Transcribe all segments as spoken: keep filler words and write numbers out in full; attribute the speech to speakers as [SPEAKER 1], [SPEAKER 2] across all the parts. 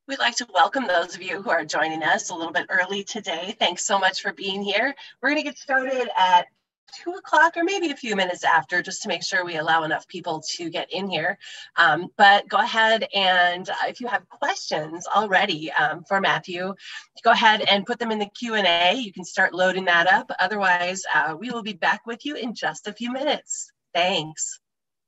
[SPEAKER 1] We'd like to welcome those of you who are joining us a little bit early today. Thanks so much for being here. We're going to get started at two o'clock or maybe a few minutes after, just to make sure we allow enough people to get in here. Um, but go ahead and uh, if you have questions already um, for Matthew, go ahead and put them in the Q and A. You can start loading that up. Otherwise, uh, we will be back with you in just a few minutes. Thanks.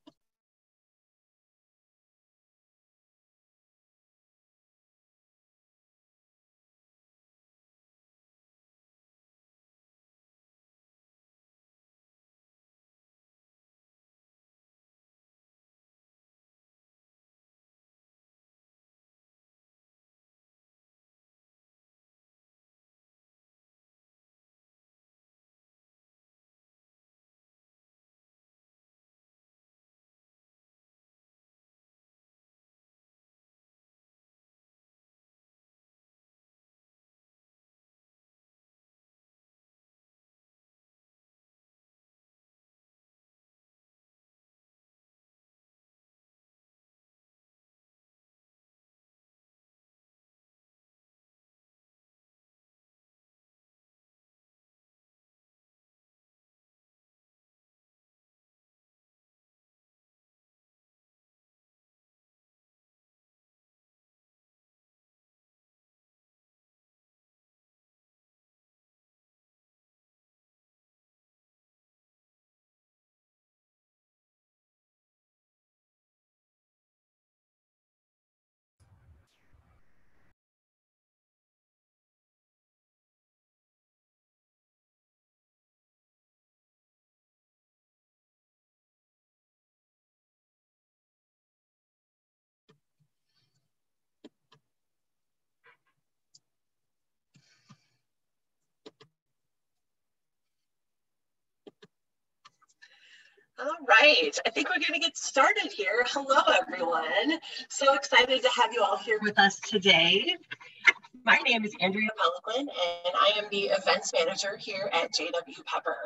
[SPEAKER 1] All right, I think we're going to get started here. Hello, everyone. So excited to have you all here with us today. My name is Andrea Peliquin, and I am the events manager here at J W Pepper.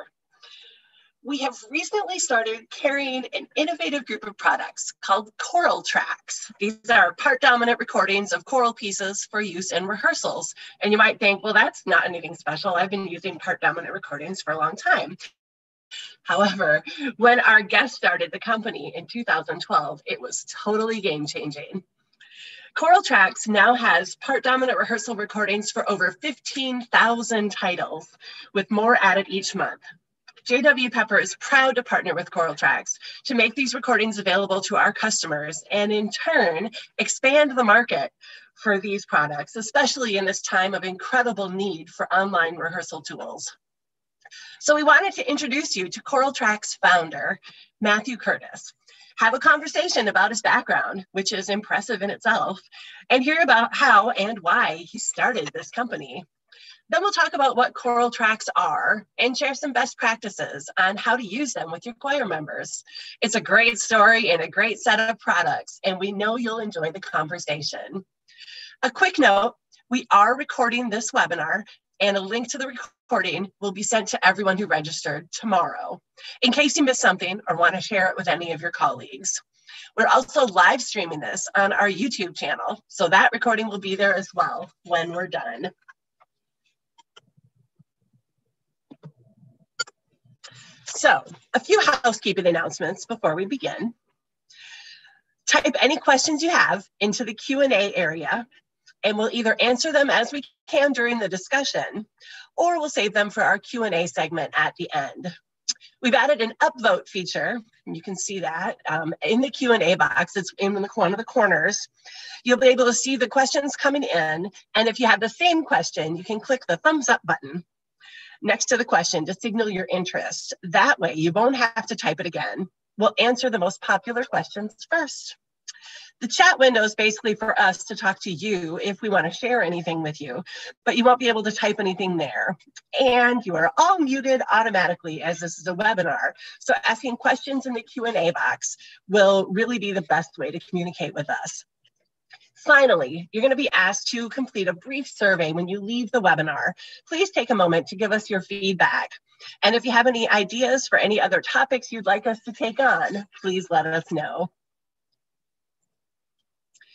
[SPEAKER 1] We have recently started carrying an innovative group of products called Choral Tracks. These are part-dominant recordings of choral pieces for use in rehearsals. And you might think, well, that's not anything special. I've been using part-dominant recordings for a long time. However, when our guest started the company in two thousand twelve, it was totally game-changing. Choral Tracks now has part-dominant rehearsal recordings for over fifteen thousand titles, with more added each month. J W Pepper is proud to partner with Choral Tracks to make these recordings available to our customers and in turn expand the market for these products, especially in this time of incredible need for online rehearsal tools. So we wanted to introduce you to Choral Tracks founder, Matthew Curtis, have a conversation about his background, which is impressive in itself, and hear about how and why he started this company. Then we'll talk about what Choral Tracks are and share some best practices on how to use them with your choir members. It's a great story and a great set of products, and we know you'll enjoy the conversation. A quick note, we are recording this webinar, and a link to the recording will be sent to everyone who registered tomorrow, in case you missed something or want to share it with any of your colleagues. We're also live streaming this on our YouTube channel, so that recording will be there as well when we're done. So, a few housekeeping announcements before we begin. Type any questions you have into the Q and A area, and we'll either answer them as we can during the discussion, or we'll save them for our Q and A segment at the end. We've added an upvote feature, and you can see that um, in the Q and A box. It's in the, one of the corners. You'll be able to see the questions coming in, and if you have the same question, you can click the thumbs up button next to the question to signal your interest. That way, you won't have to type it again. We'll answer the most popular questions first. The chat window is basically for us to talk to you if we want to share anything with you, but you won't be able to type anything there. And you are all muted automatically as this is a webinar. So asking questions in the Q and A box will really be the best way to communicate with us. Finally, you're going to be asked to complete a brief survey when you leave the webinar. Please take a moment to give us your feedback. And if you have any ideas for any other topics you'd like us to take on, please let us know.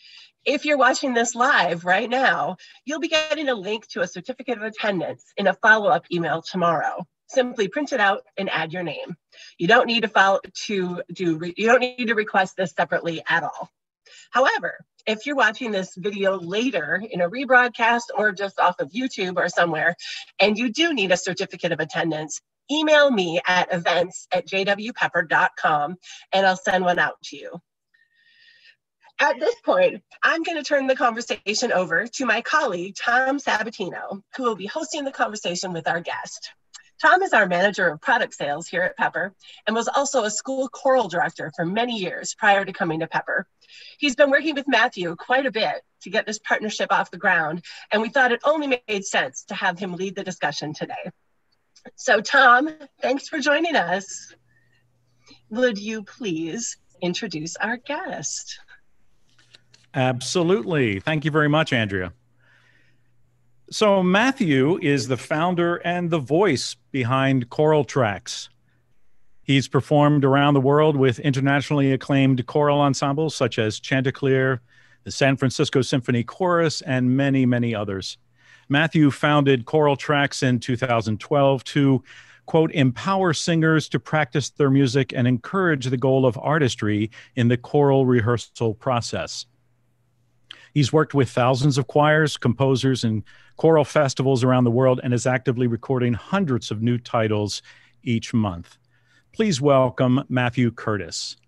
[SPEAKER 1] If you're watching this live right now, you'll be getting a link to a certificate of attendance in a follow-up email tomorrow. Simply print it out and add your name. You don't need to follow to do you don't need to request this separately at all. However, if you're watching this video later in a rebroadcast or just off of YouTube or somewhere, and you do need a certificate of attendance, email me at events at j w pepper dot com and I'll send one out to you. At this point, I'm going to turn the conversation over to my colleague, Tom Sabatino, who will be hosting the conversation with our guest. Tom is our manager of product sales here at Pepper and was also a school choral director for many years prior to coming to Pepper. He's been working with Matthew quite a bit to get this partnership off the ground, and we thought it only made sense to have him lead the discussion today. So Tom, thanks for joining us. Would you please introduce our guest?
[SPEAKER 2] Absolutely. Thank you very much, Andrea. So Matthew is the founder and the voice behind Choral Tracks. He's performed around the world with internationally acclaimed choral ensembles such as Chanticleer, the San Francisco Symphony Chorus, and many, many others. Matthew founded Choral Tracks in two thousand twelve to, quote, empower singers to practice their music and encourage the goal of artistry in the choral rehearsal process. He's worked with thousands of choirs, composers, and choral festivals around the world and is actively recording hundreds of new titles each month. Please welcome Matthew Curtis.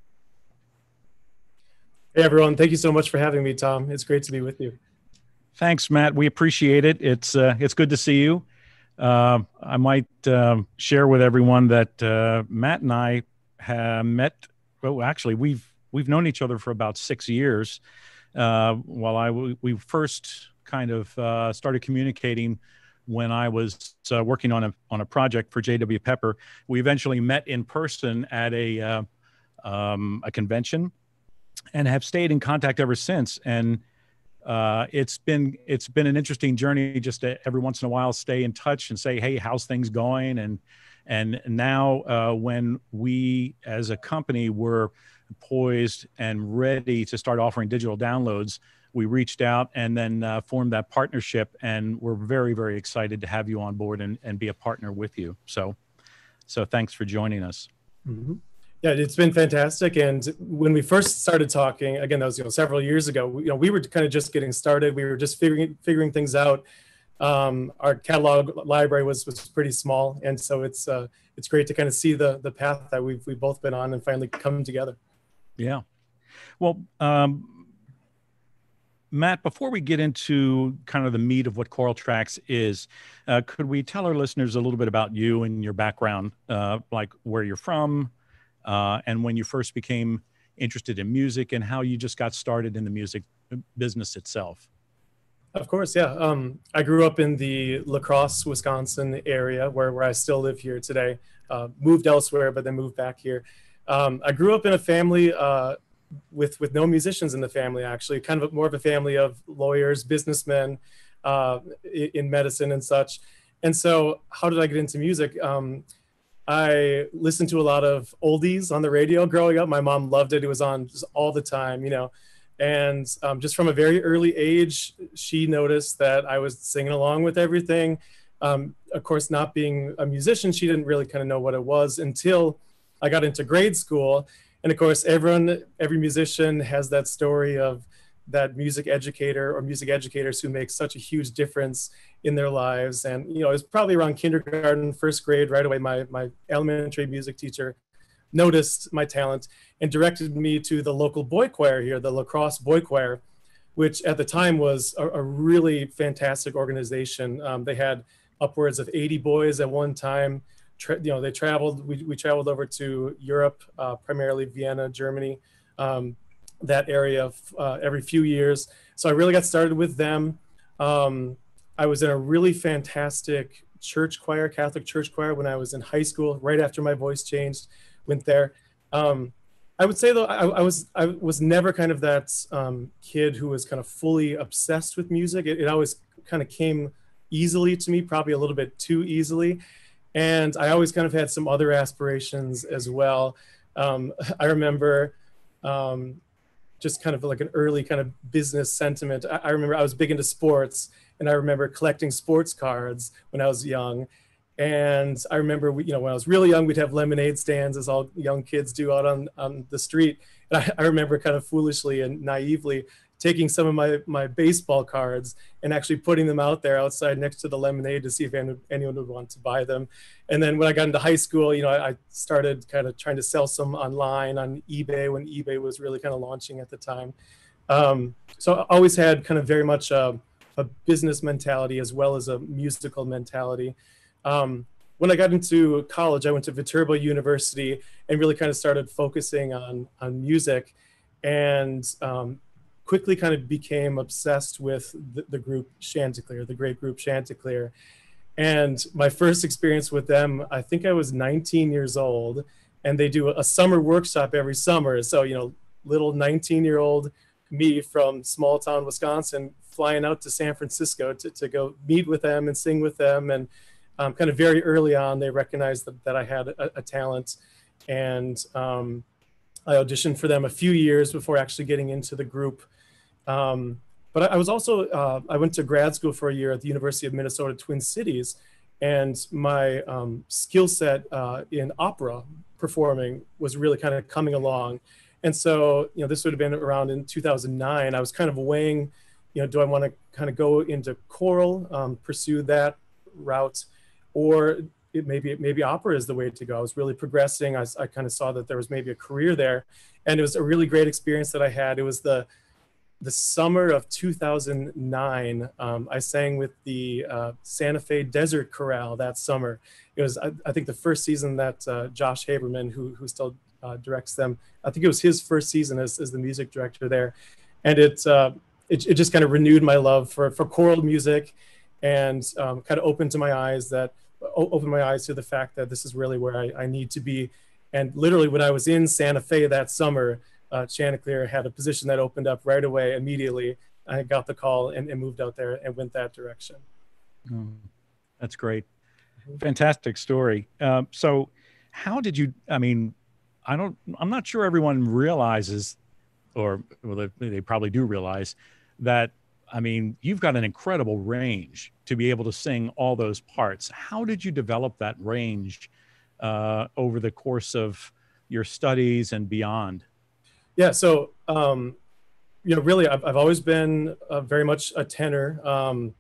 [SPEAKER 3] Hey, everyone. Thank you so much for having me, Tom. It's great to be with you.
[SPEAKER 2] Thanks, Matt. We appreciate it. It's, uh, it's good to see you. Uh, I might uh, share with everyone that uh, Matt and I have met, well, actually, we've, we've known each other for about six years. Uh, while I we first kind of uh, started communicating when I was uh, working on a on a project for J W Pepper, we eventually met in person at a uh, um, a convention, and have stayed in contact ever since. And uh, it's been it's been an interesting journey. Just to every once in a while, stay in touch and say, "Hey, how's things going?" And and now uh, when we as a company were poised and ready to start offering digital downloads, we reached out and then uh, formed that partnership, and we're very, very excited to have you on board and, and be a partner with you. So, so thanks for joining us.
[SPEAKER 3] Mm-hmm. Yeah, it's been fantastic. And when we first started talking, again, that was you know several years ago. We, you know, we were kind of just getting started. We were just figuring figuring things out. Um, our catalog library was was pretty small, and so it's uh, it's great to kind of see the the path that we've we've both been on and finally come together.
[SPEAKER 2] Yeah. Well, um, Matt, before we get into kind of the meat of what Choral Tracks is, uh, could we tell our listeners a little bit about you and your background, uh, like where you're from, uh, and when you first became interested in music, and how you just got started in the music business itself?
[SPEAKER 3] Of course, yeah. Um, I grew up in the La Crosse, Wisconsin area, where, where I still live here today. Uh, moved elsewhere, but then moved back here. Um, I grew up in a family uh, with with no musicians in the family, actually, kind of a, more of a family of lawyers, businessmen uh, in medicine and such. And so how did I get into music? Um, I listened to a lot of oldies on the radio growing up. My mom loved it. It was on just all the time, you know. And um, just from a very early age, she noticed that I was singing along with everything. Um, of course, not being a musician, she didn't really kind of know what it was until I got into grade school. And of course, everyone, every musician has that story of that music educator or music educators who make such a huge difference in their lives. And, you know, it was probably around kindergarten, first grade, right away, my, my elementary music teacher noticed my talent and directed me to the local boy choir here, the La Crosse Boy Choir, which at the time was a, a really fantastic organization. Um, they had upwards of eighty boys at one time. Tra you know, they traveled, we, we traveled over to Europe, uh, primarily Vienna, Germany, um, that area uh, every few years. So I really got started with them. Um, I was in a really fantastic church choir, Catholic church choir, when I was in high school, right after my voice changed, went there. Um, I would say though, I, I was I was never kind of that um, kid who was kind of fully obsessed with music. It, it always kind of came easily to me, probably a little bit too easily. And I always kind of had some other aspirations as well. Um, I remember um, just kind of like an early kind of business sentiment. I, I remember I was big into sports, and I remember collecting sports cards when I was young. And I remember, we, you know, when I was really young, we'd have lemonade stands, as all young kids do, out on, on the street. And I, I remember kind of foolishly and naively taking some of my, my baseball cards and actually putting them out there outside next to the lemonade to see if anyone, anyone would want to buy them. And then when I got into high school, you know, I, I started kind of trying to sell some online on eBay, when eBay was really kind of launching at the time. Um, so I always had kind of very much a, a business mentality as well as a musical mentality. Um, when I got into college, I went to Viterbo University and really kind of started focusing on, on music, and um, quickly kind of became obsessed with the, the group Chanticleer, the great group Chanticleer. And my first experience with them, I think I was nineteen years old, and they do a summer workshop every summer. So, you know, little nineteen year old me from small town Wisconsin flying out to San Francisco to, to go meet with them and sing with them. And Um, kind of very early on, they recognized that, that I had a, a talent, and um, I auditioned for them a few years before actually getting into the group. Um, but I, I was also, uh, I went to grad school for a year at the University of Minnesota Twin Cities, and my um, skill set uh, in opera performing was really kind of coming along. And so, you know, this would have been around in two thousand nine. I was kind of weighing, you know, do I want to kind of go into choral, um, pursue that route, or it maybe maybe opera is the way to go. I was really progressing. I, I kind of saw that there was maybe a career there, and it was a really great experience that I had. It was the the summer of two thousand nine. Um, I sang with the uh, Santa Fe Desert Chorale that summer. It was, I, I think, the first season that uh, Josh Haberman, who who still uh, directs them, I think it was his first season as, as the music director there, and it uh, it, it just kind of renewed my love for for choral music, and um, kind of opened to my eyes that opened my eyes to the fact that this is really where I, I need to be. And literally, when I was in Santa Fe that summer, uh, Chanticleer had a position that opened up right away. Immediately, I got the call and, and moved out there and went that direction.
[SPEAKER 2] Oh, that's great. Fantastic story. Uh, so how did you, I mean, I don't, I'm not sure everyone realizes, or well, they, they probably do realize that, I mean, you've got an incredible range to be able to sing all those parts. How did you develop that range uh, over the course of your studies and beyond?
[SPEAKER 3] Yeah, so, um, you know, really, I've, I've always been uh, very much a tenor. Um,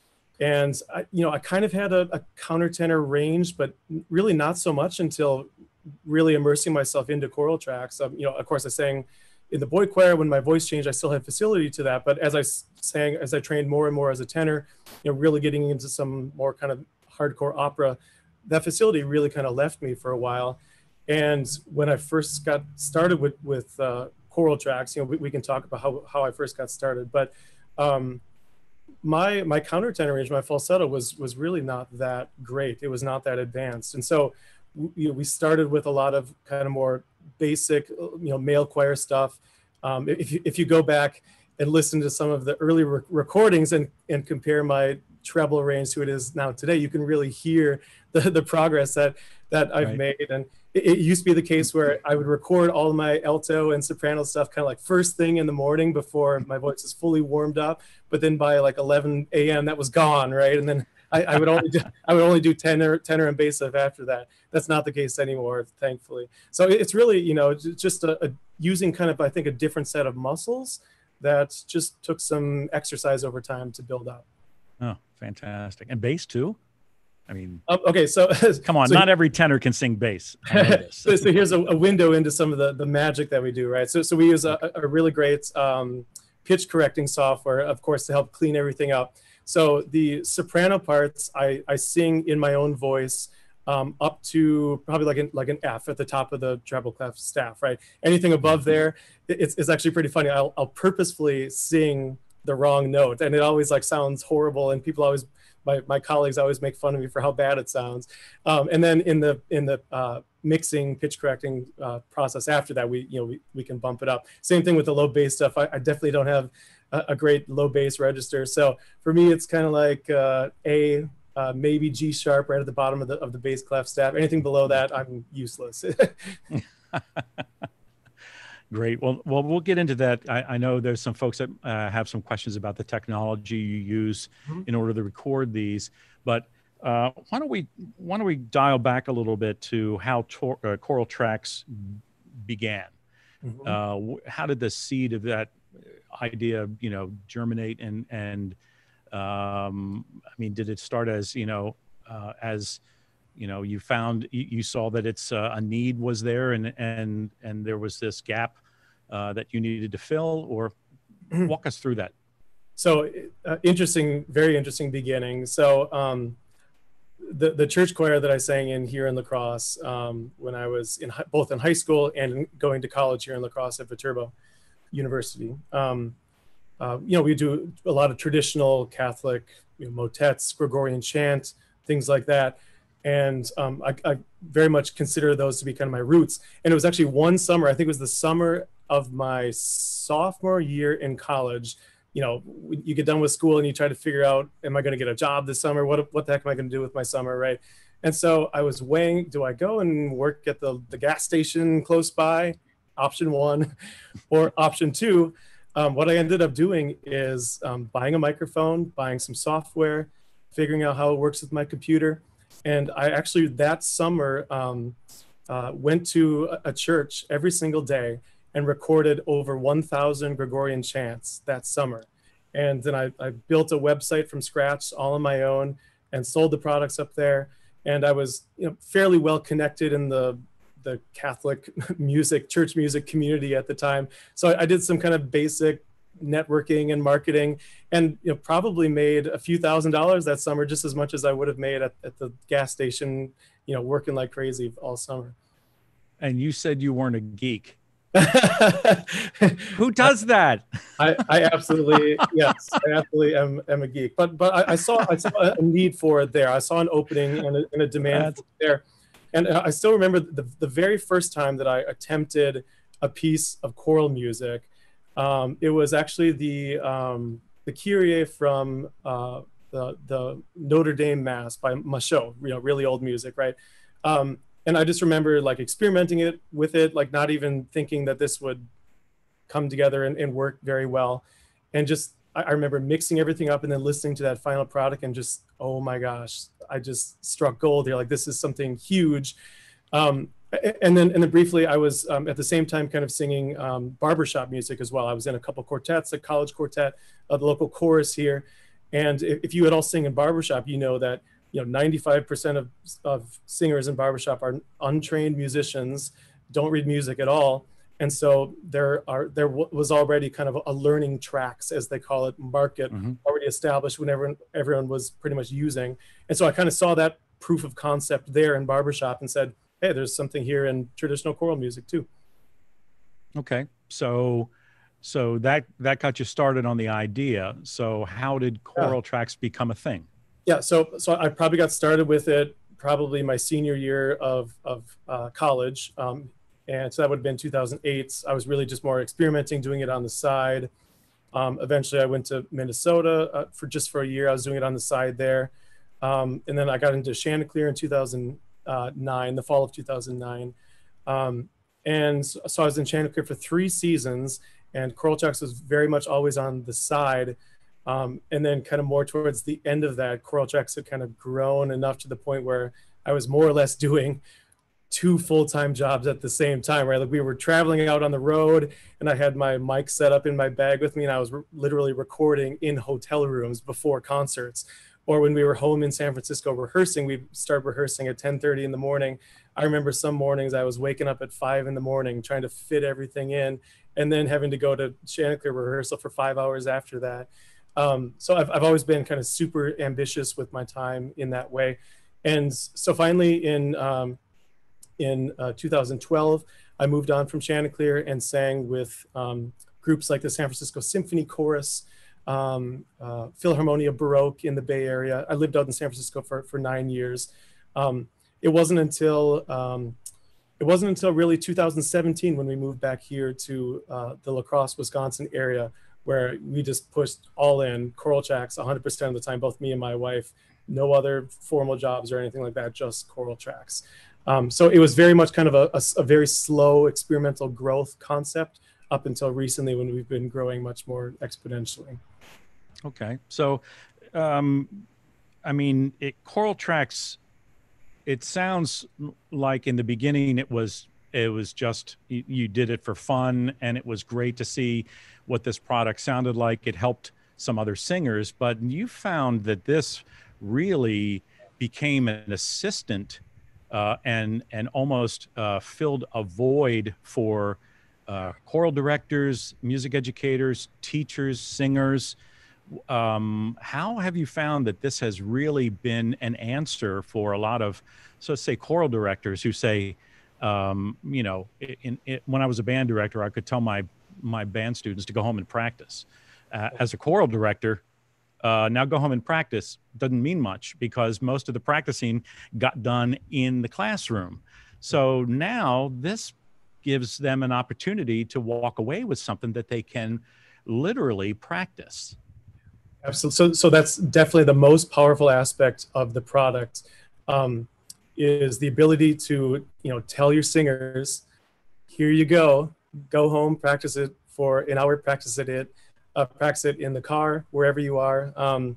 [SPEAKER 3] and, I, you know, I kind of had a, a countertenor range, but really not so much until really immersing myself into choral tracks. Um, you know, of course, I sang in the boy choir. When my voice changed, I still had facility to that. But as I sang, as I trained more and more as a tenor, you know, really getting into some more kind of hardcore opera, that facility really kind of left me for a while. And when I first got started with, with uh, choral tracks, you know, we, we can talk about how, how I first got started. But um, my my countertenor range, my falsetto was was really not that great. It was not that advanced. And so you know, we started with a lot of kind of more basic, you know, male choir stuff. Um, if you if you go back and listen to some of the early re recordings and and compare my treble range to it is now today, you can really hear the the progress that that I've right. made. And it, it used to be the case where I would record all of my alto and soprano stuff kind of like first thing in the morning before my voice is fully warmed up. But then by like eleven A M that was gone, right? And then I, I would only do, I would only do tenor, tenor and bass stuff after that. That's not the case anymore, thankfully. So it's really, you know, just a, a using kind of, I think, a different set of muscles that just took some exercise over time to build up.
[SPEAKER 2] Oh, fantastic. And bass too? I mean,
[SPEAKER 3] um, okay, so
[SPEAKER 2] come on,
[SPEAKER 3] so,
[SPEAKER 2] not every tenor can sing bass. I know this.
[SPEAKER 3] so, so here's a, a window into some of the, the magic that we do, right? So, so we use a, a really great um, pitch correcting software, of course, to help clean everything up. So the soprano parts, I, I sing in my own voice um, up to probably like an, like an F at the top of the treble clef staff, right? Anything above there, it's, it's actually pretty funny. I'll, I'll purposefully sing the wrong note, and it always like sounds horrible, and people always, my, my colleagues always make fun of me for how bad it sounds. Um, and then in the in the uh, mixing, pitch correcting uh, process after that, we you know we, we can bump it up. Same thing with the low bass stuff. I, I definitely don't have a, a great low bass register, so for me it's kind of like uh, A, uh, maybe G sharp right at the bottom of the of the bass clef staff. Anything below that, I'm useless.
[SPEAKER 2] Great. Well, well, we'll get into that. I, I know there's some folks that uh, have some questions about the technology you use
[SPEAKER 3] Mhm.
[SPEAKER 2] in order to record these, but uh, why don't we why don't we dial back a little bit to how tor- uh, Choral Tracks began?
[SPEAKER 3] Mhm.
[SPEAKER 2] Uh, wh- how did the seed of that idea, you know, germinate and and um, I mean, did it start as you know uh, as you know you found you, you saw that it's uh, a need was there and and and there was this gap uh, that you needed to fill, or walk us through that.
[SPEAKER 3] So uh, interesting, very interesting beginning. So um, the the church choir that I sang in here in La Crosse um, when I was in hi- both in high school and going to college here in La Crosse at Viterbo University. Um, uh, you know, we do a lot of traditional Catholic, you know, motets, Gregorian chant, things like that. And um, I, I very much consider those to be kind of my roots. And it was actually one summer, I think it was the summer of my sophomore year in college. You know, you get done with school and you try to figure out, am I going to get a job this summer? What, what the heck am I going to do with my summer, right? And so I was weighing, do I go and work at the, the gas station close by? Option one. Or option two, um, what I ended up doing is um, buying a microphone, buying some software, figuring out how it works with my computer. And I actually, that summer, um, uh, went to a a church every single day and recorded over one thousand Gregorian chants that summer. And then I, I built a website from scratch all on my own and sold the products up there. And I was, you know, fairly well connected in the the Catholic music, church music community at the time. So I, I did some kind of basic networking and marketing, and you know, probably made a few thousand dollars that summer, just as much as I would have made at, at the gas station, you know, working like crazy all summer.
[SPEAKER 2] And you said you weren't a geek.
[SPEAKER 3] I,
[SPEAKER 2] Who does that?
[SPEAKER 3] I, I absolutely, yes, I absolutely am, am a geek. But but I, I saw I saw a need for it there. I saw an opening and a, and a demand
[SPEAKER 2] That's-
[SPEAKER 3] for it there. And I still remember the, the very first time that I attempted a piece of choral music. Um, it was actually the um, the Kyrie from uh, the the Notre Dame Mass by Machot, you know, really old music, right? Um, and I just remember like experimenting it with it, like not even thinking that this would come together and, and work very well. And just I, I remember mixing everything up and then listening to that final product and just, oh my gosh, I just struck gold here. Like this is something huge. Um, and then and then briefly, I was um, at the same time kind of singing um, barbershop music as well. I was in a couple quartets, a college quartet, uh, the local chorus here. And if, if you at all sing in barbershop, you know that you know ninety-five percent of, of singers in barbershop are untrained musicians, don't read music at all. And so there are there was already kind of a learning tracks, as they call it, market
[SPEAKER 2] Mhm.
[SPEAKER 3] already established when everyone, everyone was pretty much using. And so I kind of saw that proof of concept there in barbershop and said, hey, there's something here in traditional choral music too.
[SPEAKER 2] Okay, so so that that got you started on the idea. So how did
[SPEAKER 3] Yeah.
[SPEAKER 2] Choral Tracks become a thing?
[SPEAKER 3] Yeah, so so I probably got started with it probably my senior year of of uh, college, um, and so that would have been two thousand eight. I was really just more experimenting, doing it on the side. Um, eventually, I went to Minnesota uh, for just for a year. I was doing it on the side there, um, and then I got into Chanticleer in two thousand nine, the fall of two thousand nine, um, and so, so I was in Chanticleer for three seasons, and Choral Tracks was very much always on the side. Um, and then kind of more towards the end of that, Choral Tracks had kind of grown enough to the point where I was more or less doing two full-time jobs at the same time, right? Like we were traveling out on the road and I had my mic set up in my bag with me and I was re- literally recording in hotel rooms before concerts. Or when we were home in San Francisco rehearsing, we'd start rehearsing at ten thirty in the morning. I remember some mornings I was waking up at five in the morning trying to fit everything in and then having to go to Chanticleer rehearsal for five hours after that. Um, so I've, I've always been kind of super ambitious with my time in that way. And so finally in, um, in uh, two thousand twelve, I moved on from Chanticleer and sang with um, groups like the San Francisco Symphony Chorus, um, uh, Philharmonia Baroque in the Bay Area. I lived out in San Francisco for, for nine years. Um, it wasn't until um, it wasn't until really two thousand seventeen when we moved back here to uh, the La Crosse, Wisconsin area, where we just pushed all in Choral Tracks one hundred percent of the time, both me and my wife. No other formal jobs or anything like that, just Choral Tracks. Um, so it was very much kind of a, a, a very slow experimental growth concept up until recently when we've been growing much more exponentially.
[SPEAKER 2] Okay. So, um, I mean, it, Choral Tracks, it sounds like in the beginning it was it was just you, you did it for fun, and it was great to see what this product sounded like. It helped some other singers, but you found that this really became an assistant uh, and and almost uh, filled a void for uh, choral directors, music educators, teachers, singers. Um, how have you found that this has really been an answer for a lot of, so let's say, choral directors who say, um, you know, in, in, when I was a band director, I could tell my my band students to go home and practice. Uh, as a choral director, uh, now go home and practice doesn't mean much because most of the practicing got done in the classroom. So now this gives them an opportunity to walk away with something that they can literally practice.
[SPEAKER 3] Absolutely. So, so that's definitely the most powerful aspect of the product, um, is the ability to, you know, tell your singers, here you go, go home, practice it for an hour, practice it, uh, practice it in the car, wherever you are. Um,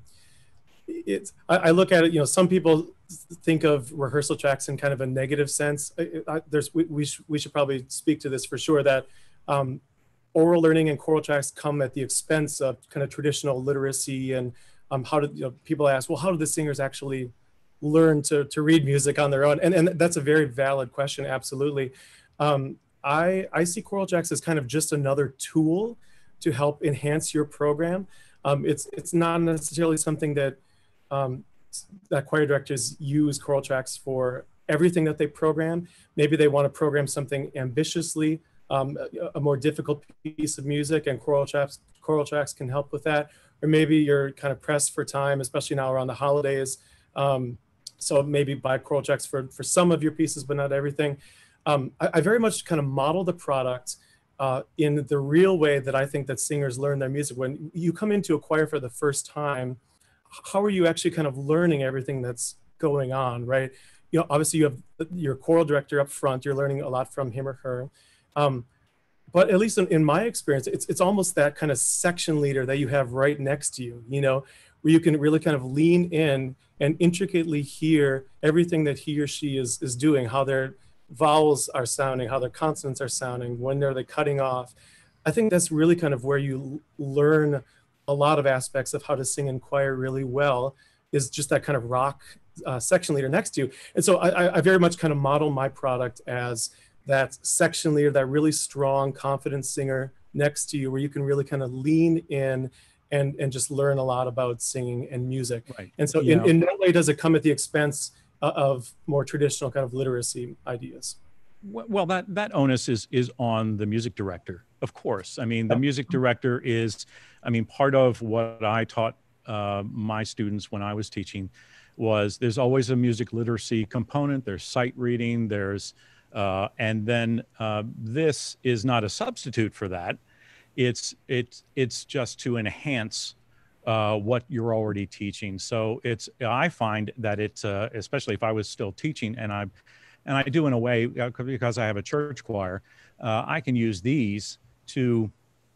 [SPEAKER 3] it's, I, I look at it, you know, some people think of rehearsal tracks in kind of a negative sense. I, I, there's, we, we, sh we should probably speak to this for sure, that um, oral learning and choral tracks come at the expense of kind of traditional literacy. And um, how did, you know, people ask, well, how do the singers actually learn to, to read music on their own? And, and that's a very valid question, absolutely. Um, I, I see choral tracks as kind of just another tool to help enhance your program. Um, it's, it's not necessarily something that, um, that choir directors use choral tracks for everything that they program. Maybe they want to program something ambitiously, Um, a, a more difficult piece of music, and choral tracks, choral tracks can help with that. Or maybe you're kind of pressed for time, especially now around the holidays. Um, so maybe buy choral tracks for, for some of your pieces, but not everything. Um, I, I very much kind of model the product uh, in the real way that I think that singers learn their music. When you come into a choir for the first time, how are you actually kind of learning everything that's going on, right? You know, obviously you have your choral director up front, you're learning a lot from him or her. Um, but at least in, in my experience, it's, it's almost that kind of section leader that you have right next to you, you know, where you can really kind of lean in and intricately hear everything that he or she is, is doing, how their vowels are sounding, how their consonants are sounding, when are they cutting off. I think that's really kind of where you learn a lot of aspects of how to sing in choir really well, is just that kind of rock uh, section leader next to you. And so I, I very much kind of model my product as that section leader, that really strong, confident singer next to you, where you can really kind of lean in and, and just learn a lot about singing and music.
[SPEAKER 2] Right.
[SPEAKER 3] And so in, in no way does it come at the expense of more traditional kind of literacy ideas.
[SPEAKER 2] Well, that, that onus is, is on the music director, of course. I mean, the music director is, I mean, part of what I taught uh, my students when I was teaching was there's always a music literacy component. There's sight reading, there's, uh, and then uh, this is not a substitute for that. It's, it's, it's just to enhance uh, what you're already teaching. So it's, I find that it's, uh, especially if I was still teaching, and I, and I do in a way, uh, because I have a church choir, uh, I can use these to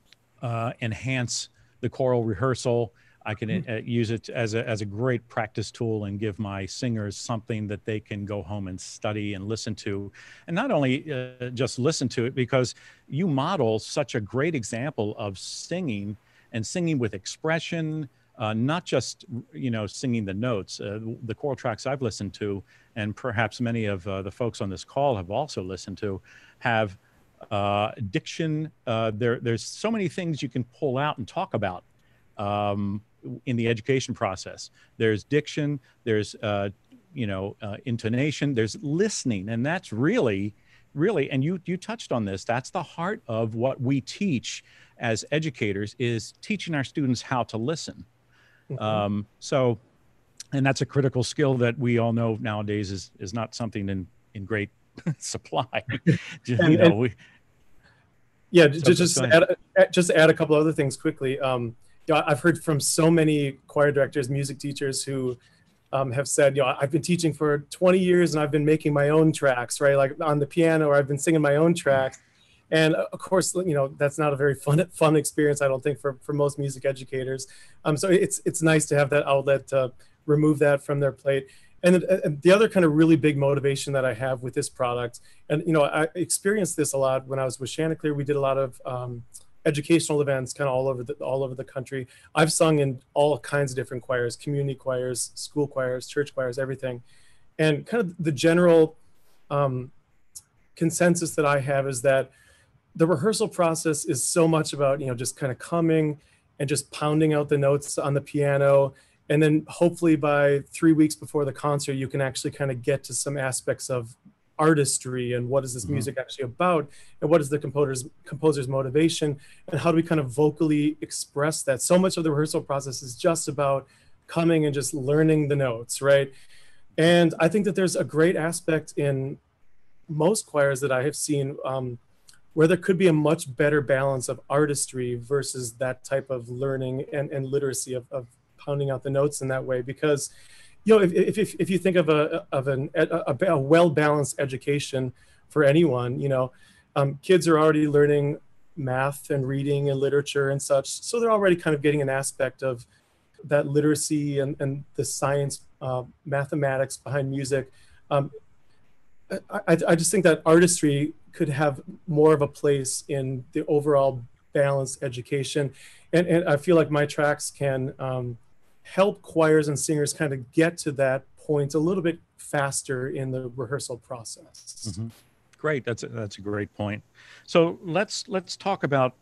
[SPEAKER 2] uh, enhance the choral rehearsal. I can uh, use it as a, as a great practice tool and give my singers something that they can go home and study and listen to. And not only uh, just listen to it, because you model such a great example of singing, and singing with expression, uh, not just, you know, singing the notes. Uh, the choral tracks I've listened to, and perhaps many of uh, the folks on this call have also listened to, have uh, diction. Uh, there, there's so many things you can pull out and talk about um, in the education process. There's diction, there's, uh, you know, uh, intonation, there's listening. And that's really, really, and you, you touched on this, that's the heart of what we teach as educators, is teaching our students how to listen. Mm-hmm. Um, so, and that's a critical skill that we all know nowadays is, is not something in, in great supply. you
[SPEAKER 3] and,
[SPEAKER 2] know,
[SPEAKER 3] and,
[SPEAKER 2] we,
[SPEAKER 3] yeah,
[SPEAKER 2] so,
[SPEAKER 3] just, just, add, just add a couple other things quickly. Um, you know, I've heard from so many choir directors, music teachers who um, have said, you know, I've been teaching for twenty years and I've been making my own tracks, right? Like on the piano, or I've been singing my own tracks. And of course, you know, that's not a very fun, fun experience, I don't think, for, for most music educators. Um, so it's, it's nice to have that outlet to remove that from their plate. And the, the other kind of really big motivation that I have with this product, and, you know, I experienced this a lot when I was with Chanticleer. We did a lot of um, educational events kind of all over the, all over the country. I've sung in all kinds of different choirs, community choirs, school choirs, church choirs, everything. And kind of the general um, consensus that I have is that the rehearsal process is so much about, you know, just kind of coming and just pounding out the notes on the piano. And then hopefully by three weeks before the concert, you can actually kind of get to some aspects of artistry and what is this mm-hmm. music actually about, and what is the composer's composer's motivation, and how do we kind of vocally express that. So much of the rehearsal process is just about coming and just learning the notes, right? And I think that there's a great aspect in most choirs that I have seen um, where there could be a much better balance of artistry versus that type of learning and, and literacy of, of pounding out the notes in that way. Because, you know, if, if, if you think of a, of an, a, a well-balanced education for anyone, you know, um, kids are already learning math and reading and literature and such. So they're already kind of getting an aspect of that literacy and, and the science, uh, mathematics behind music. Um, I, I just think that artistry could have more of a place in the overall balanced education. And, and I feel like my tracks can um, help choirs and singers kind of get to that point a little bit faster in the rehearsal process.
[SPEAKER 2] Mm-hmm. Great, that's a, that's a great point. So let's let's talk about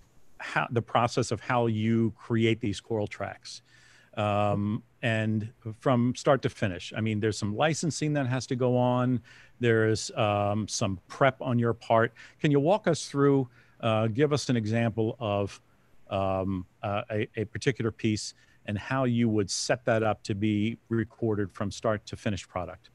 [SPEAKER 2] how the process of how you create these choral tracks. Um, and from start to finish. I mean, there's some licensing that has to go on. There's um, some prep on your part. Can you walk us through, uh, give us an example of um, uh, a, a particular piece and how you would set that up to be recorded from start to finished product?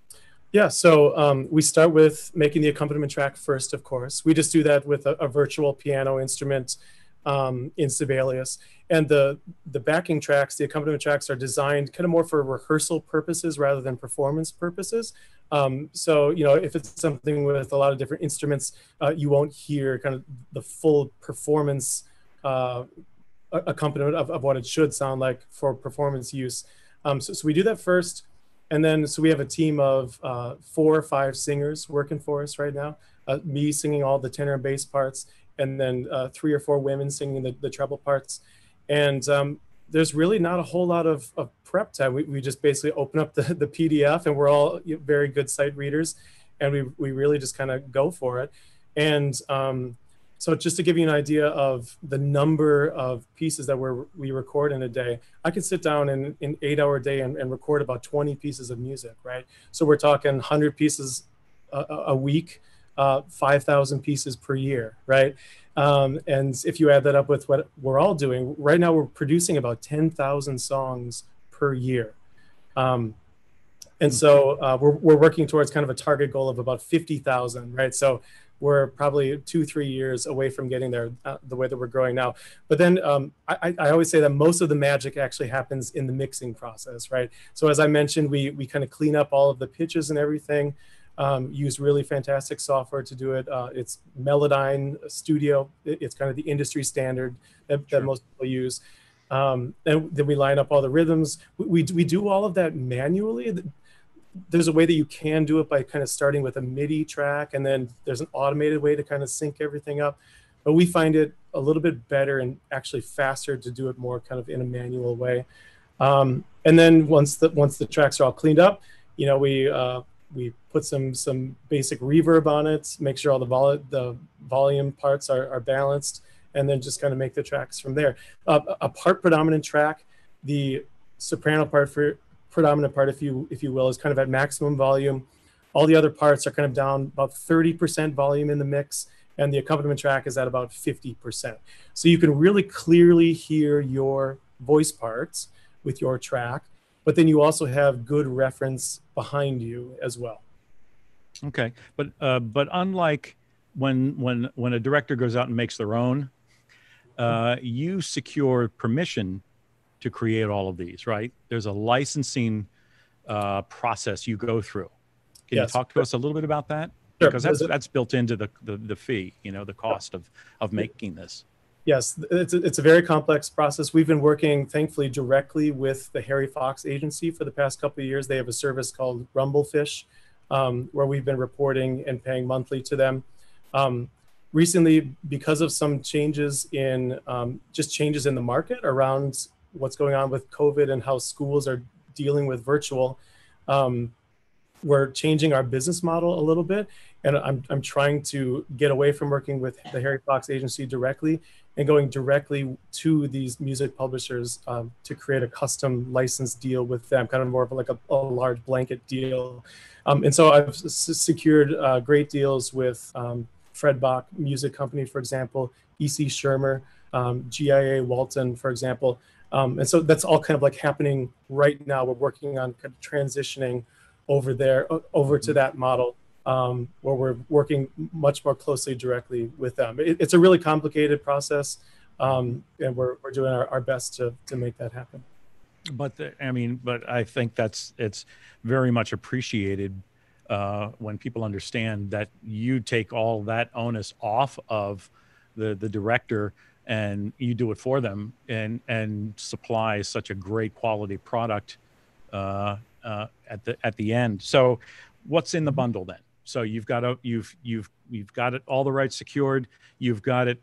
[SPEAKER 3] Yeah, so um, we start with making the accompaniment track first, of course. We just do that with a, a virtual piano instrument um, in Sibelius. And the, the backing tracks, the accompaniment tracks, are designed kind of more for rehearsal purposes rather than performance purposes. Um, so, you know, if it's something with a lot of different instruments, uh, you won't hear kind of the full performance uh, accompaniment of, of what it should sound like for performance use. Um, so, so we do that first. And then, so we have a team of uh, four or five singers working for us right now. Uh, me singing all the tenor and bass parts, and then uh, three or four women singing the, the treble parts. And um, there's really not a whole lot of, of prep time. We, we just basically open up the, the P D F, and we're all very good sight readers, and we, we really just kind of go for it. And um, so just to give you an idea of the number of pieces that we're, we record in a day, I could sit down in an eight hour day and, and record about twenty pieces of music, right? So we're talking one hundred pieces a, a week, uh, five thousand pieces per year, right? Um, and if you add that up with what we're all doing, right now we're producing about ten thousand songs per year. Um, and so uh, we're, we're working towards kind of a target goal of about fifty thousand, right? So we're probably two, three years away from getting there uh, the way that we're growing now. But then um, I, I always say that most of the magic actually happens in the mixing process, right? So as I mentioned, we, we kind of clean up all of the pitches and everything. Um, use really fantastic software to do it. Uh, it's Melodyne Studio. It's kind of the industry standard that, sure. that most people use. Um, and then we line up all the rhythms. We, we, we do all of that manually. There's a way that you can do it by kind of starting with a MIDI track, and then there's an automated way to kind of sync everything up. But we find it a little bit better and actually faster to do it more kind of in a manual way. Um, and then once the once the tracks are all cleaned up, you know, we uh, we put some some basic reverb on it, make sure all the vol the volume parts are, are balanced, and then just kind of make the tracks from there. Uh, a part predominant track, the soprano part for predominant part, if you if you will, is kind of at maximum volume. All the other parts are kind of down about thirty percent volume in the mix, and the accompaniment track is at about fifty percent. So you can really clearly hear your voice parts with your track, but then you also have good reference behind you as well.
[SPEAKER 2] Okay, but uh, but unlike when when when a director goes out and makes their own, uh, you secure permission to create all of these, right? There's a licensing uh, process you go through. Can
[SPEAKER 3] Yes.
[SPEAKER 2] you talk to us a little bit about that?
[SPEAKER 3] Sure.
[SPEAKER 2] Because that's that's built into the, the the fee, you know, the cost of of making this.
[SPEAKER 3] Yes, it's a, it's a very complex process. We've been working, thankfully, directly with the Harry Fox agency for the past couple of years. They have a service called Rumblefish, um, where we've been reporting and paying monthly to them. Um, recently, because of some changes in um, just changes in the market around what's going on with COVID and how schools are dealing with virtual, um, we're changing our business model a little bit, and I'm, I'm trying to get away from working with the Harry Fox agency directly and going directly to these music publishers um, to create a custom license deal with them, kind of more of like a, a large blanket deal. Um, and so I've s- secured uh, great deals with um, Fred Bach Music Company, for example, E C Shermer, um, G I A Walton, for example. Um, and so that's all kind of like happening right now. We're working on kind of transitioning over there, over to that model, um, where we're working much more closely directly with them. It, it's a really complicated process, um, and we're, we're doing our, our best to, to make that happen.
[SPEAKER 2] But the, I mean, but I think that's, it's very much appreciated uh, when people understand that you take all that onus off of the, the director and you do it for them and, and supply such a great quality product uh, uh, at the, at the end. So what's in the bundle then? So you've got a, you've, you've, you've got it all the rights secured. You've got it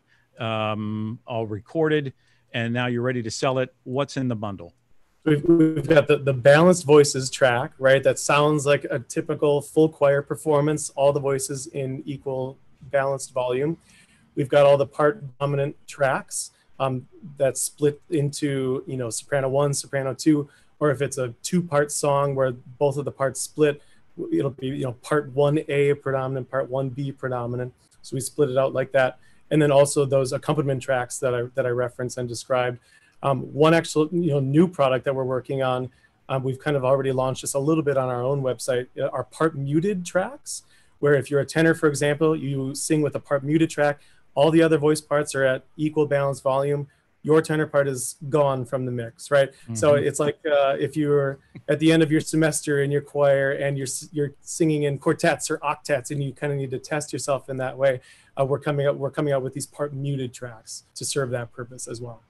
[SPEAKER 2] um, all recorded, and now you're ready to sell it. What's in the bundle?
[SPEAKER 3] We've, we've got the, the balanced voices track, right? That sounds like a typical full choir performance, all the voices in equal balanced volume. We've got all the part dominant tracks um, that split into, you know, soprano one, soprano two, or if it's a two part song where both of the parts split, it'll be, you know, part one A predominant, part one B predominant. So we split it out like that. And then also those accompaniment tracks that I, that I referenced and described. Um, one actual, you know, new product that we're working on, um, we've kind of already launched this a little bit on our own website, uh, are part muted tracks, where if you're a tenor, for example, you sing with a part muted track, all the other voice parts are at equal balanced volume. Your tenor part is gone from the mix, right? Mm-hmm. So it's like uh, if you're at the end of your semester in your choir and you're you're singing in quartets or octets, and you kind of need to test yourself in that way. Uh, we're coming up we're coming out with these part muted tracks to serve that purpose as well.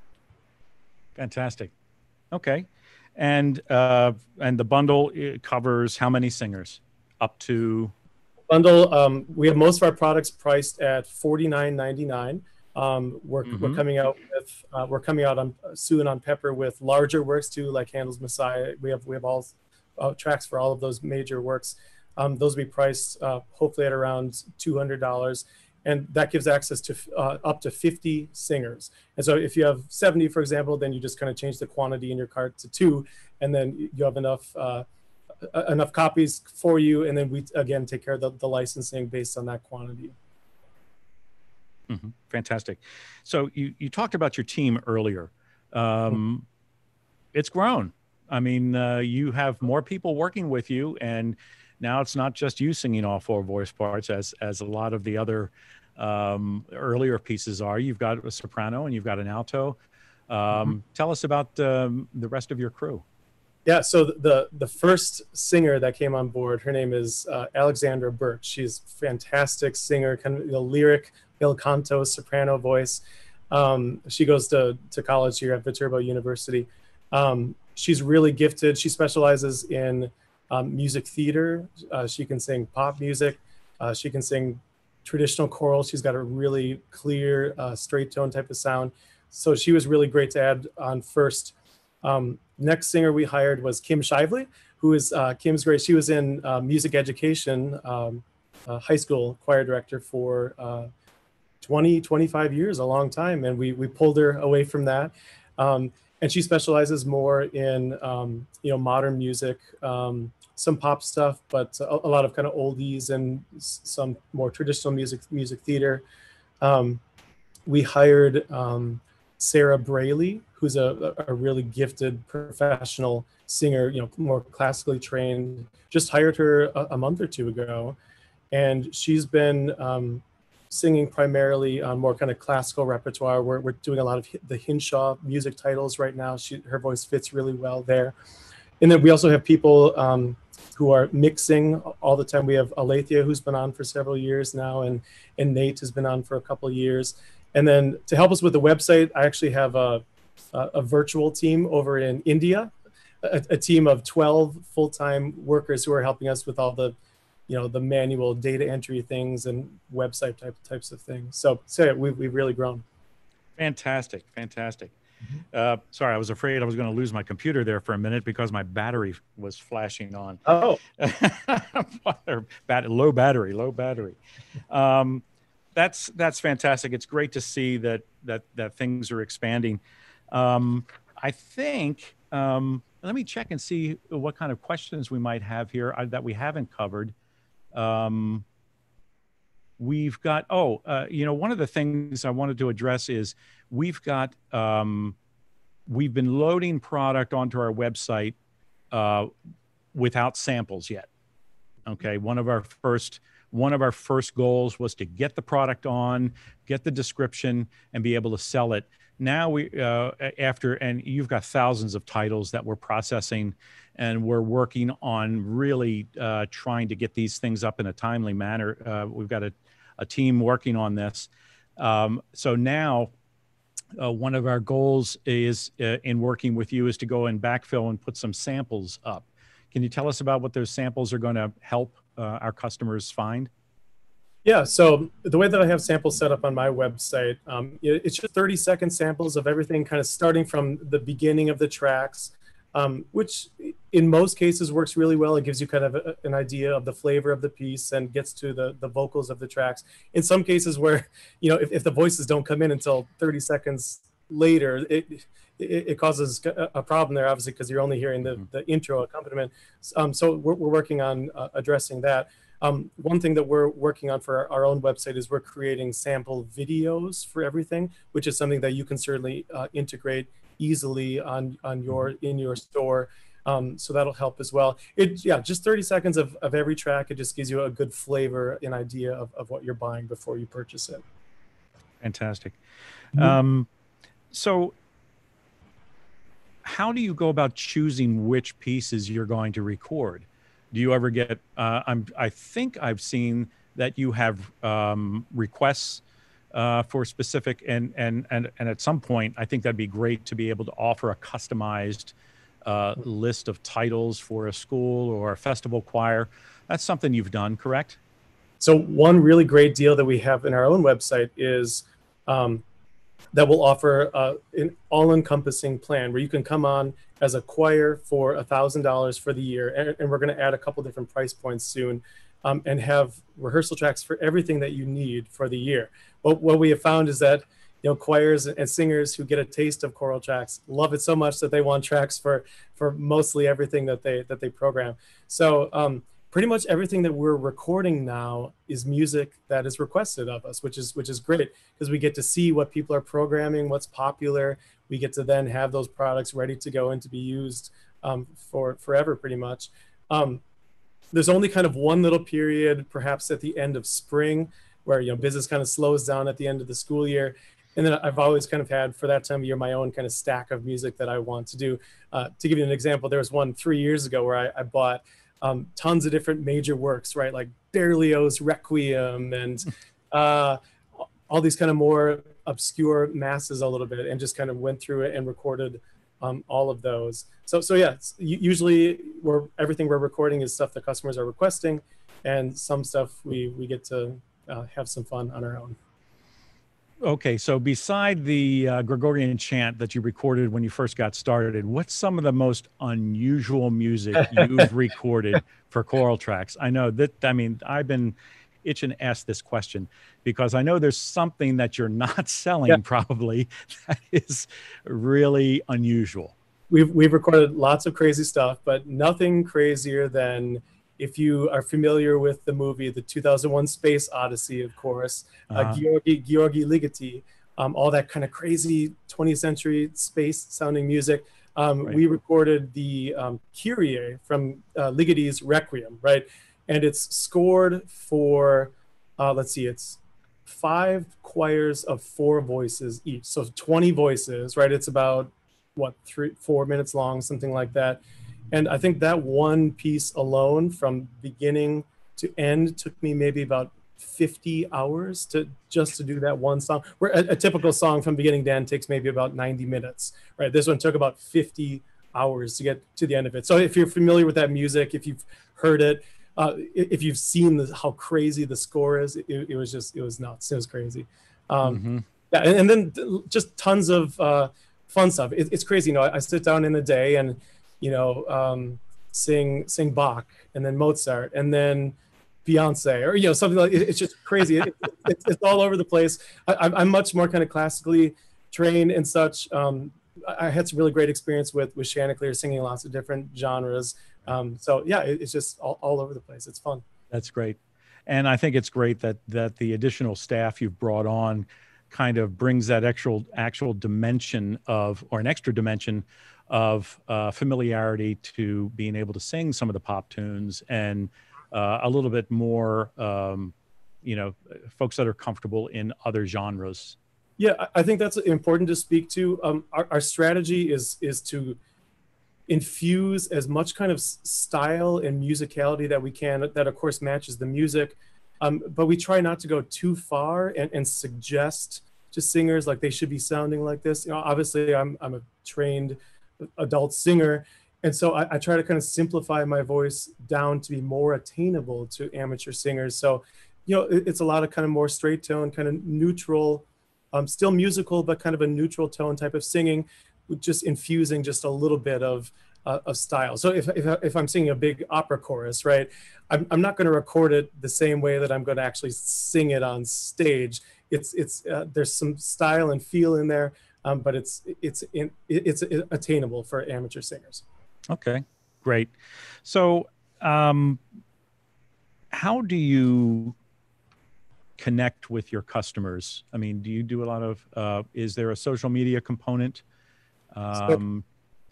[SPEAKER 2] Fantastic. Okay, and uh, and the bundle it covers how many singers? Up to
[SPEAKER 3] bundle. Um, we have most of our products priced at forty-nine ninety-nine. Um, we're,
[SPEAKER 2] mm-hmm.
[SPEAKER 3] we're coming out with uh, we're coming out on soon on Pepper with larger works too, like Handel's Messiah. We have we have all uh, tracks for all of those major works. Um, those will be priced uh, hopefully at around two hundred dollars, and that gives access to uh, up to fifty singers. And so if you have seventy, for example, then you just kind of change the quantity in your cart to two, and then you have enough uh, enough copies for you, and then we again take care of the, the licensing based on that quantity.
[SPEAKER 2] Mm-hmm. Fantastic. So you, you talked about your team earlier. Um, it's grown. I mean, uh, you have more people working with you, and now it's not just you singing all four voice parts as, as a lot of the other um, earlier pieces are. You've got a soprano and you've got an alto. Um, mm-hmm. Tell us about um, the rest of your crew.
[SPEAKER 3] Yeah, so the the first singer that came on board, her name is uh, Alexandra Birch. She's a fantastic singer, kind of a lyric, bel canto, soprano voice. Um, she goes to, to college here at Viterbo University. Um, she's really gifted. She specializes in um, music theater. Uh, she can sing pop music. Uh, she can sing traditional choral. She's got a really clear, uh, straight tone type of sound. So she was really great to add on first. Um, next singer we hired was Kim Shively, who is uh, Kim's great. She was in uh, music education, um, uh, high school choir director for uh, twenty, twenty-five years, a long time. And we, we pulled her away from that. Um, and she specializes more in, um, you know, modern music, um, some pop stuff, but a, a lot of kind of oldies and some more traditional music, music theater. Um, we hired um, Sarah Braley, who's a, a really gifted professional singer, you know, more classically trained. Just hired her a, a month or two ago. And she's been um, singing primarily on more kind of classical repertoire. We're, we're doing a lot of the Hinshaw music titles right now. She, her voice fits really well there. and then we also have people um, who are mixing all the time. We have Alethea, who's been on for several years now, and and Nate has been on for a couple of years. And then to help us with the website, I actually have a a, a virtual team over in India, a, a team of twelve full-time workers who are helping us with all the, you know, the manual data entry things and website type types of things. So, so yeah, we've we've really grown.
[SPEAKER 2] Fantastic, fantastic. Uh, sorry, I was afraid I was going to lose my computer there for a minute because my battery was flashing on.
[SPEAKER 3] Oh,
[SPEAKER 2] Bat- low battery, low battery. Um, that's that's fantastic. It's great to see that that that things are expanding. Um, I think. Um, let me check and see what kind of questions we might have here uh, that we haven't covered. Um, we've got. Oh, uh, you know, one of the things I wanted to address is we've got. Um, We've been loading product onto our website uh, without samples yet. Okay, one of our first one of our first goals was to get the product on, get the description, and be able to sell it. Now we uh, after and you've got thousands of titles that we're processing, and we're working on really uh, trying to get these things up in a timely manner. Uh, we've got a, a team working on this. Um, so now. Uh, one of our goals is uh, in working with you is to go and backfill and put some samples up. Can you tell us about what those samples are going to help uh, our customers find?
[SPEAKER 3] Yeah, so the way that I have samples set up on my website, um, it, it's just thirty second samples of everything, kind of starting from the beginning of the tracks, um, which in most cases works really well. It gives you kind of a, an idea of the flavor of the piece and gets to the, the vocals of the tracks. In some cases where, you know, if, if the voices don't come in until thirty seconds later, it, it, it causes a problem there, obviously, because you're only hearing the, the intro accompaniment. Um, so we're, we're working on uh, addressing that. Um, one thing that we're working on for our, our own website is we're creating sample videos for everything, which is something that you can certainly uh, integrate easily on on your in your store. Um, so that'll help as well. It yeah, just thirty seconds of, of every track. It just gives you a good flavor and idea of, of what you're buying before you purchase it.
[SPEAKER 2] Fantastic.
[SPEAKER 3] Mm-hmm.
[SPEAKER 2] Um, so how do you go about choosing which pieces you're going to record? Do you ever get, uh, I'm, I think I've seen that you have um, requests uh, for specific, and, and, and, and at some point, I think that'd be great to be able to offer a customized uh, list of titles for a school or a festival choir. That's something you've done, correct?
[SPEAKER 3] So one really great deal that we have in our own website is um, that will offer uh, an all-encompassing plan where you can come on as a choir for a thousand dollars for the year, and, and we're going to add a couple different price points soon, um, and have rehearsal tracks for everything that you need for the year. But what we have found is that, you know, choirs and singers who get a taste of choral tracks love it so much that they want tracks for for mostly everything that they that they program. So um, pretty much everything that we're recording now is music that is requested of us, which is which is great because we get to see what people are programming, what's popular. We get to then have those products ready to go and to be used um, for forever, pretty much. Um, there's only kind of one little period, perhaps at the end of spring, where, you know, business kind of slows down at the end of the school year. And then I've always kind of had, for that time of year, my own kind of stack of music that I want to do. Uh, to give you an example, there was one three years ago where I, I bought um, tons of different major works, right? Like Berlioz's Requiem and uh, all these kind of more obscure masses a little bit, and just kind of went through it and recorded um, all of those. So, so yeah, usually we're, everything we're recording is stuff that customers are requesting, and some stuff we, we get to uh, have some fun on our own.
[SPEAKER 2] Okay, so beside the uh, Gregorian chant that you recorded when you first got started, what's some of the most unusual music you've recorded for Choral Tracks? I know that, I mean, I've been itching to ask this question because I know there's something that you're not selling, yeah, probably, that is really unusual.
[SPEAKER 3] We've, we've recorded lots of crazy stuff, but nothing crazier than, if you are familiar with the movie, the two thousand one Space Odyssey, of course, uh-huh. uh, Georgi, Georgi Ligeti, um, all that kind of crazy twentieth century space sounding music. Um, right. We recorded the um, Kyrie from uh, Ligeti's Requiem, right? And it's scored for, uh, let's see, it's five choirs of four voices each. So twenty voices, right? It's about, what, three, four minutes long, something like that. And I think that one piece alone from beginning to end took me maybe about fifty hours to just to do that one song. Where a, a typical song from beginning to end takes maybe about ninety minutes, right? This one took about fifty hours to get to the end of it. So if you're familiar with that music, if you've heard it, uh, if you've seen the, how crazy the score is, it, it was just, it was nuts. It was crazy. Um,
[SPEAKER 2] Mm-hmm.
[SPEAKER 3] yeah, and, and then just tons of uh, fun stuff. It, it's crazy. You know, I, I sit down in the day and, you know, um, sing sing Bach and then Mozart and then Beyonce or, you know, something like it, it's just crazy. It, it, it, it's all over the place. I, I'm much more kind of classically trained and such. Um, I had some really great experience with with Chanticleer singing lots of different genres. Um, so yeah, it, it's just all, all over the place. It's fun.
[SPEAKER 2] That's great. And I think it's great that that the additional staff you've brought on kind of brings that actual actual dimension of, or an extra dimension of uh, familiarity to being able to sing some of the pop tunes, and uh, a little bit more, um, you know, folks that are comfortable in other genres.
[SPEAKER 3] Yeah, I think that's important to speak to. Um, our, our strategy is is to infuse as much kind of style and musicality that we can, that of course matches the music. Um, but we try not to go too far and, and suggest to singers like they should be sounding like this. You know, obviously I'm, I'm a trained adult singer. And so I, I try to kind of simplify my voice down to be more attainable to amateur singers. So, you know, it, it's a lot of kind of more straight tone, kind of neutral, um, still musical, but kind of a neutral tone type of singing, with just infusing just a little bit of uh, of style. So if, if if I'm singing a big opera chorus, right, I'm I'm not going to record it the same way that I'm going to actually sing it on stage. It's it's uh, there's some style and feel in there, um, but it's it's in, it's attainable for amateur singers.
[SPEAKER 2] Okay, great. So, um, how do you connect with your customers? I mean, do you do a lot of? Uh, is there a social media component um,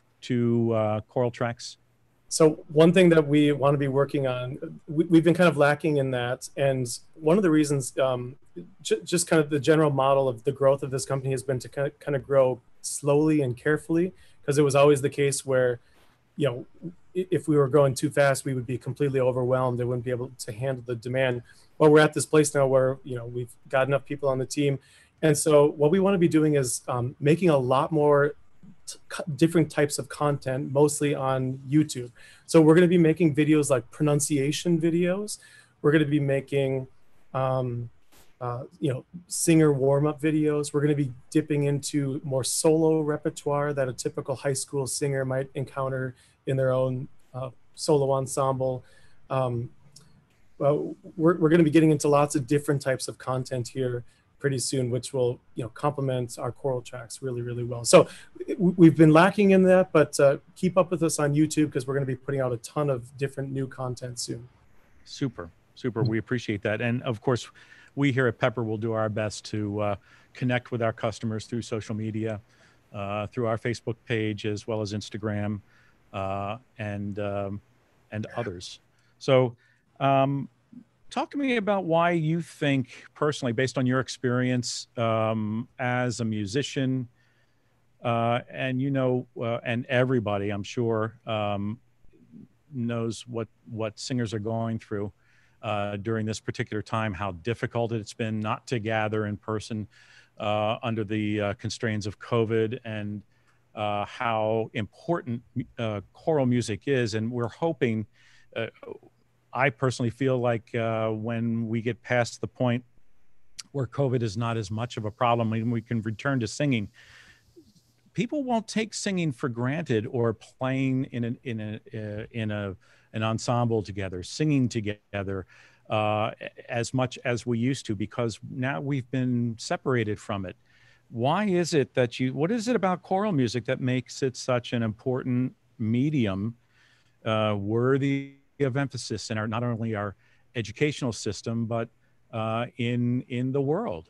[SPEAKER 2] to uh, Choral Tracks?
[SPEAKER 3] So one thing that we want to be working on, we, we've been kind of lacking in that. And one of the reasons, um, j- just kind of the general model of the growth of this company has been to kind of, kind of grow slowly and carefully, because it was always the case where, you know, if we were growing too fast, we would be completely overwhelmed. They wouldn't be able to handle the demand. Well, we're at this place now where, you know, we've got enough people on the team. And so what we want to be doing is um, making a lot more different types of content, mostly on YouTube. So we're going to be making videos like pronunciation videos. We're going to be making, um, uh, you know, singer warm-up videos. We're going to be dipping into more solo repertoire that a typical high school singer might encounter in their own uh, solo ensemble. Um, well, we're, we're going to be getting into lots of different types of content here pretty soon, which will, you know, complement our choral tracks really, really well. So we've been lacking in that, but uh, keep up with us on YouTube, because we're going to be putting out a ton of different new content soon.
[SPEAKER 2] Super, super. We appreciate that. And of course, we here at Pepper will do our best to uh, connect with our customers through social media, uh, through our Facebook page, as well as Instagram, uh, and um, and others. So um, talk to me about why you think personally, based on your experience um, as a musician, uh, and you know, uh, and everybody, I'm sure, um, knows what what singers are going through uh, during this particular time, how difficult it's been not to gather in person uh, under the uh, constraints of COVID, and uh, how important uh, choral music is. And we're hoping, uh, I personally feel like uh, when we get past the point where COVID is not as much of a problem and we can return to singing, people won't take singing for granted, or playing in an in a uh, in a an ensemble together, singing together, uh, as much as we used to, because now we've been separated from it. Why is it that you? What is it about choral music that makes it such an important medium, uh, worthy of emphasis in our, not only our educational system, but uh, in in the world?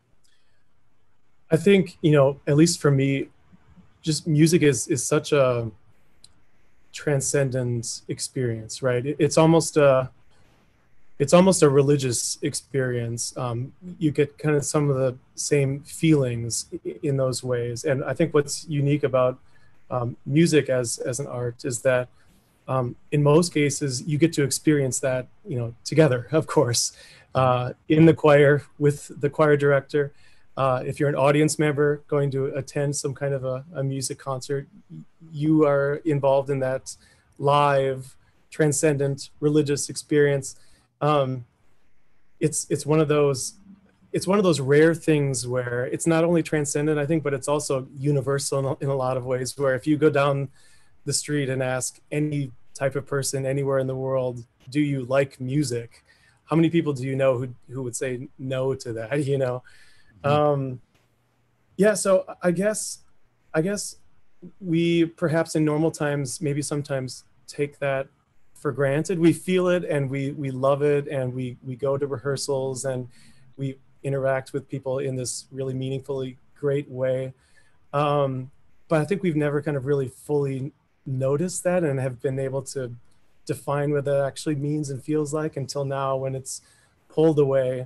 [SPEAKER 3] I think, you know, at least for me, just music is is such a transcendent experience, right? It, it's almost a it's almost a religious experience. Um, you get kind of some of the same feelings in those ways, and I think what's unique about um, music as as an art is that um, in most cases, you get to experience that, you know, together, of course, uh, in the choir with the choir director. Uh, if you're an audience member going to attend some kind of a, a music concert, you are involved in that live, transcendent, religious experience. Um, it's it's one of those it's one of those rare things where it's not only transcendent, I think, but it's also universal in a, in a lot of ways. Where if you go down the street and ask any type of person anywhere in the world, do you like music? How many people do you know who who would say no to that? You know,
[SPEAKER 2] Mhm.
[SPEAKER 3] um, yeah. So I guess I guess we perhaps in normal times maybe sometimes take that for granted. We feel it and we we love it, and we we go to rehearsals and we interact with people in this really meaningfully great way. Um, but I think we've never kind of really fully noticed that and have been able to define what that actually means and feels like until now, when it's pulled away.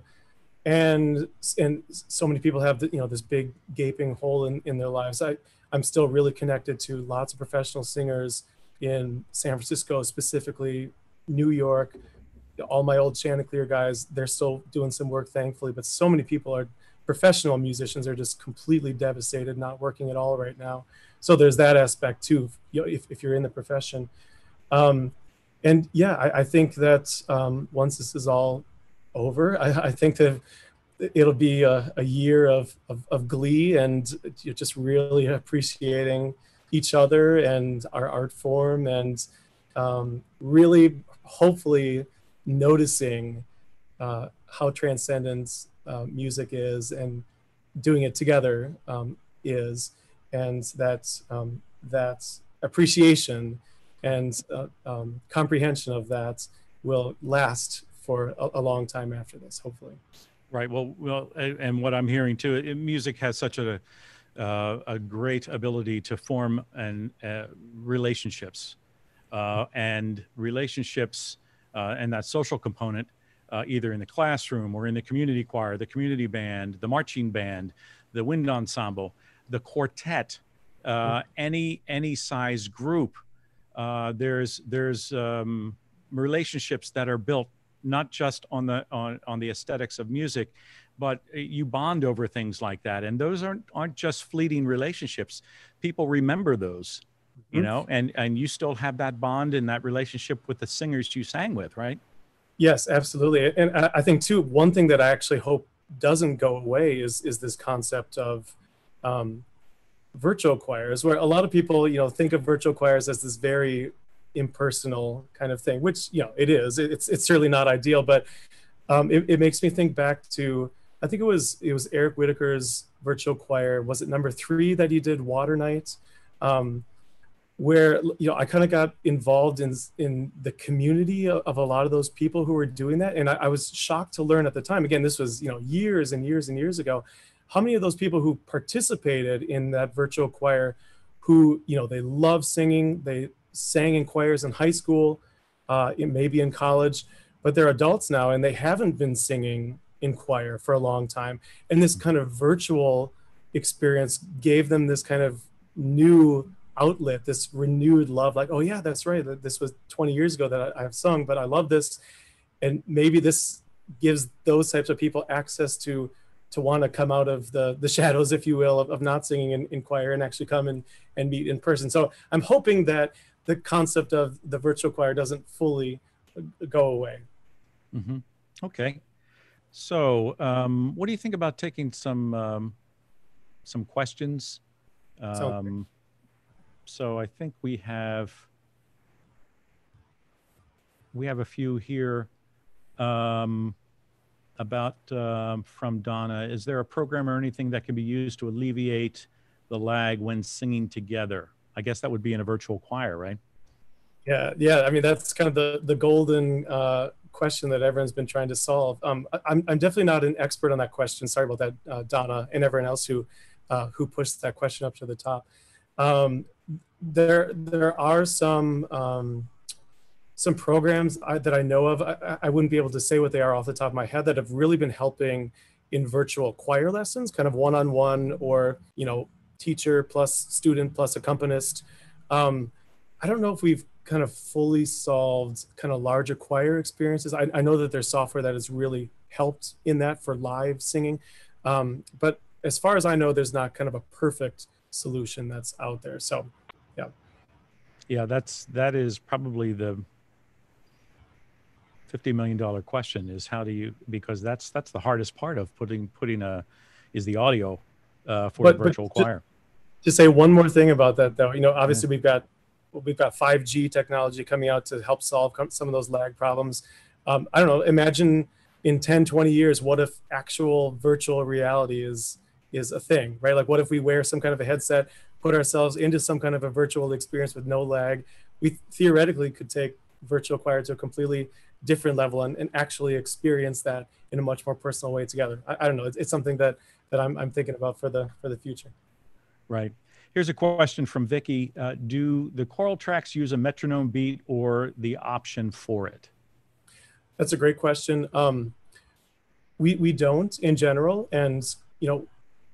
[SPEAKER 3] And and so many people have the, you know, this big gaping hole in, in their lives. I, I'm still really connected to lots of professional singers in San Francisco, specifically New York. All my old Chanticleer guys, they're still doing some work, thankfully, but so many people are professional musicians are just completely devastated, not working at all right now. So there's that aspect too, you know, if, if you're in the profession. Um, and yeah, I, I think that um, once this is all over, I, I think that it'll be a, a year of, of, of glee, and you're just really appreciating each other and our art form, and um, really hopefully noticing uh, how transcendent uh, music is, and doing it together um, is, and that um, that appreciation and uh, um, comprehension of that will last for a, a long time after this, hopefully.
[SPEAKER 2] Right. Well, well, a- and what I'm hearing too, it, music has such a uh, a great ability to form and uh, relationships, uh, and relationships, uh, and that social component, uh, either in the classroom or in the community choir, the community band, the marching band, the wind ensemble, the quartet, uh, any any size group. Uh, there's there's um, relationships that are built not just on the on, on the aesthetics of music, but you bond over things like that, and those aren't aren't just fleeting relationships. People remember those, you know, and and you still have that bond and that relationship with the singers you sang with, right?
[SPEAKER 3] Yes, absolutely. And I I think too, one thing that I actually hope doesn't go away is is this concept of um, virtual choirs, where a lot of people, you know, think of virtual choirs as this very impersonal kind of thing, which, you know, it is. It's it's certainly not ideal, but um, it, it makes me think back to, I think it was it was Eric Whitaker's virtual choir. Was it number three that he did, Water Night? Um, where, you know, I kind of got involved in in the community of, of a lot of those people who were doing that, and I, I was shocked to learn at the time. Again, this was, you know, years and years and years ago. How many of those people who participated in that virtual choir, who, you know, they love singing, they sang in choirs in high school, uh, maybe in college, but they're adults now and they haven't been singing in choir for a long time. And this kind of virtual experience gave them this kind of new outlet, this renewed love, like, oh yeah, that's right, this was twenty years ago that I, I've sung, but I love this. And maybe this gives those types of people access to to want to come out of the the shadows, if you will, of, of not singing in, in choir and actually come and, and meet in person. So I'm hoping that the concept of the virtual choir doesn't fully go away.
[SPEAKER 2] Mm-hmm. Okay. So um, what do you think about taking some um, some questions? Um, so I think we have we have a few here um, about um, from Donna. Is there a program or anything that can be used to alleviate the lag when singing together? I guess that would be in a virtual choir, right?
[SPEAKER 3] Yeah, yeah. I mean, that's kind of the the golden uh, question that everyone's been trying to solve. Um, I- I'm I'm definitely not an expert on that question. Sorry about that, uh, Donna, and everyone else who uh, who pushed that question up to the top. Um, there there are some um, some programs I, that I know of. I, I wouldn't be able to say what they are off the top of my head, that have really been helping in virtual choir lessons, kind of one-on-one, or, you know, teacher plus student plus accompanist. Um, I don't know if we've kind of fully solved kind of larger choir experiences. I, I know that there's software that has really helped in that for live singing. Um, but as far as I know, there's not kind of a perfect solution that's out there. So, yeah.
[SPEAKER 2] Yeah, that's, that is probably the fifty million dollar question, is how do you, because that's, that's the hardest part of putting, putting a, is the audio uh, for
[SPEAKER 3] But,
[SPEAKER 2] a virtual
[SPEAKER 3] but
[SPEAKER 2] choir.
[SPEAKER 3] To say one more thing about that, though, you know, obviously
[SPEAKER 2] Yeah.
[SPEAKER 3] we've got we've got five G technology coming out to help solve some of those lag problems. Um, I don't know. Imagine in ten, twenty years, what if actual virtual reality is is a thing, right? Like, what if we wear some kind of a headset, put ourselves into some kind of a virtual experience with no lag? We theoretically could take virtual choir to a completely different level and, and actually experience that in a much more personal way together. I, I don't know. It's, it's something that that I'm, I'm thinking about for the for the future.
[SPEAKER 2] Right. Here's a question from Vicky. Uh, do the Choral Tracks use a metronome beat or the option for it?
[SPEAKER 3] That's a great question. Um, we, we don't in general. And, you know,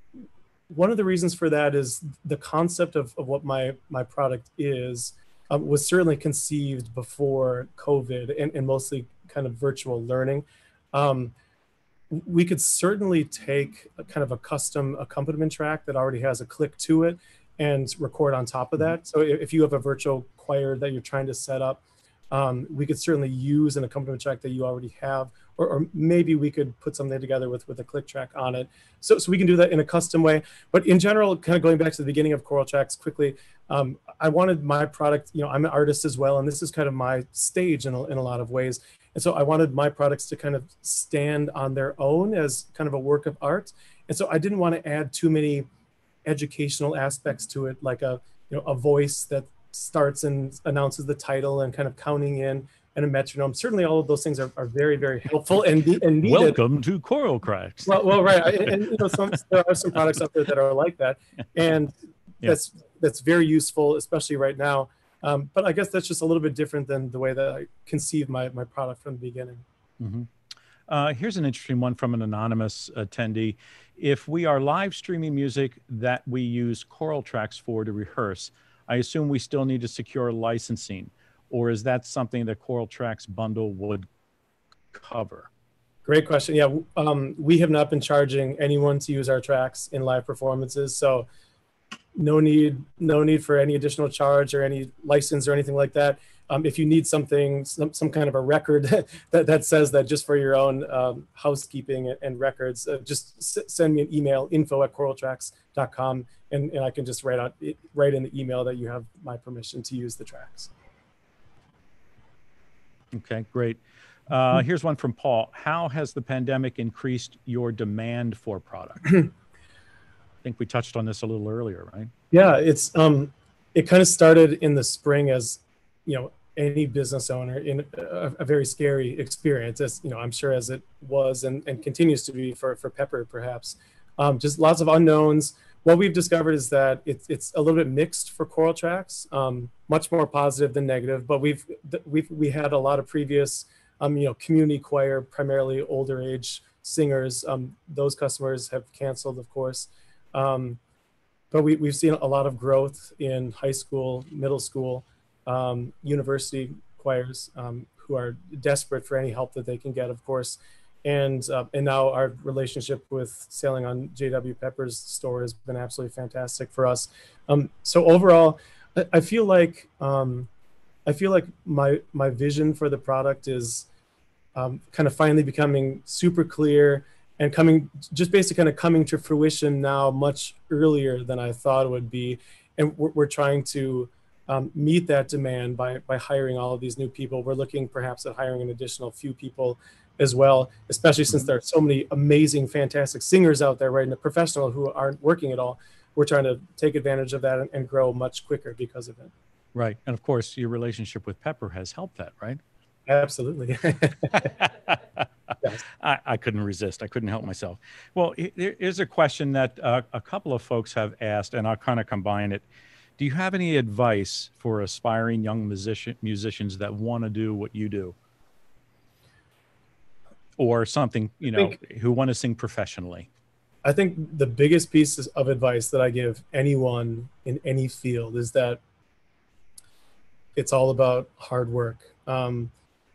[SPEAKER 3] one of the reasons for that is the concept of, of what my, my product is um, was certainly conceived before COVID and, and mostly kind of virtual learning. Um, we could certainly take a kind of a custom accompaniment track that already has a click to it and record on top of that. So if you have a virtual choir that you're trying to set up, um, we could certainly use an accompaniment track that you already have, or, or maybe we could put something together with, with a click track on it. So, so we can do that in a custom way. But in general, kind of going back to the beginning of Choral Tracks quickly, um, I wanted my product, you know, I'm an artist as well, and this is kind of my stage in a, in a lot of ways. And so I wanted my products to kind of stand on their own as kind of a work of art. And so I didn't want to add too many educational aspects to it, like a, you know, a voice that starts and announces the title and kind of counting in, and a metronome. Certainly all of those things are, are very, very helpful and, and needed.
[SPEAKER 2] Welcome to Choral Tracks.
[SPEAKER 3] Well, well, right. And, and you know, some, there are some products out there that are like that. And yeah. that's, that's very useful, especially right now. Um, but I guess that's just a little bit different than the way that I conceived my, my product from the beginning.
[SPEAKER 2] Mm-hmm. Uh, here's an interesting one from an anonymous attendee. If we are live streaming music that we use Choral Tracks for to rehearse, I assume we still need to secure licensing, or is that something that Choral Tracks bundle would cover?
[SPEAKER 3] Great question. Yeah, um, we have not been charging anyone to use our tracks in live performances, so no need, no need for any additional charge or any license or anything like that. Um, if you need something, some, some kind of a record that, that says that just for your own um, housekeeping and, and records, uh, just s send me an email, info at choral tracks dot com, and, and I can just write out write in the email that you have my permission to use the tracks.
[SPEAKER 2] Okay, great. Uh, here's one from Paul. How has the pandemic increased your demand for product? I think we touched on this a little earlier, right?
[SPEAKER 3] Yeah, it's um, it kind of started in the spring as, you know, any business owner in a, a very scary experience, as you know, I'm sure as it was and, and continues to be for for Pepper, perhaps. Um, just lots of unknowns. What we've discovered is that it's it's a little bit mixed for Choral Tracks, um, much more positive than negative. But we've we've we had a lot of previous, um, you know, community choir, primarily older age singers. Um, those customers have canceled, of course. Um, but we, we've seen a lot of growth in high school, middle school, um, university choirs um, who are desperate for any help that they can get, of course. And, uh, and now our relationship with sailing on J W Pepper's store has been absolutely fantastic for us. Um, so overall, I, I feel like um, I feel like my my vision for the product is um, kind of finally becoming super clear and coming just basically kind of coming to fruition now much earlier than I thought it would be. And we're, we're trying to um, meet that demand by, by hiring all of these new people. We're looking perhaps at hiring an additional few people as well, especially since there are so many amazing, fantastic singers out there, right, and the professional who aren't working at all. We're trying to take advantage of that and, and grow much quicker because of it.
[SPEAKER 2] Right. And of course, your relationship with Pepper has helped that, right?
[SPEAKER 3] Absolutely.
[SPEAKER 2] Yes. I, I couldn't resist. I couldn't help myself. Well, there is a question that uh, a couple of folks have asked, and I'll kind of combine it. Do you have any advice for aspiring young musician, musicians that want to do what you do? Or something, you know, think, who want to sing professionally?
[SPEAKER 3] I think the biggest piece of advice that I give anyone in any field is that it's all about hard work. Um,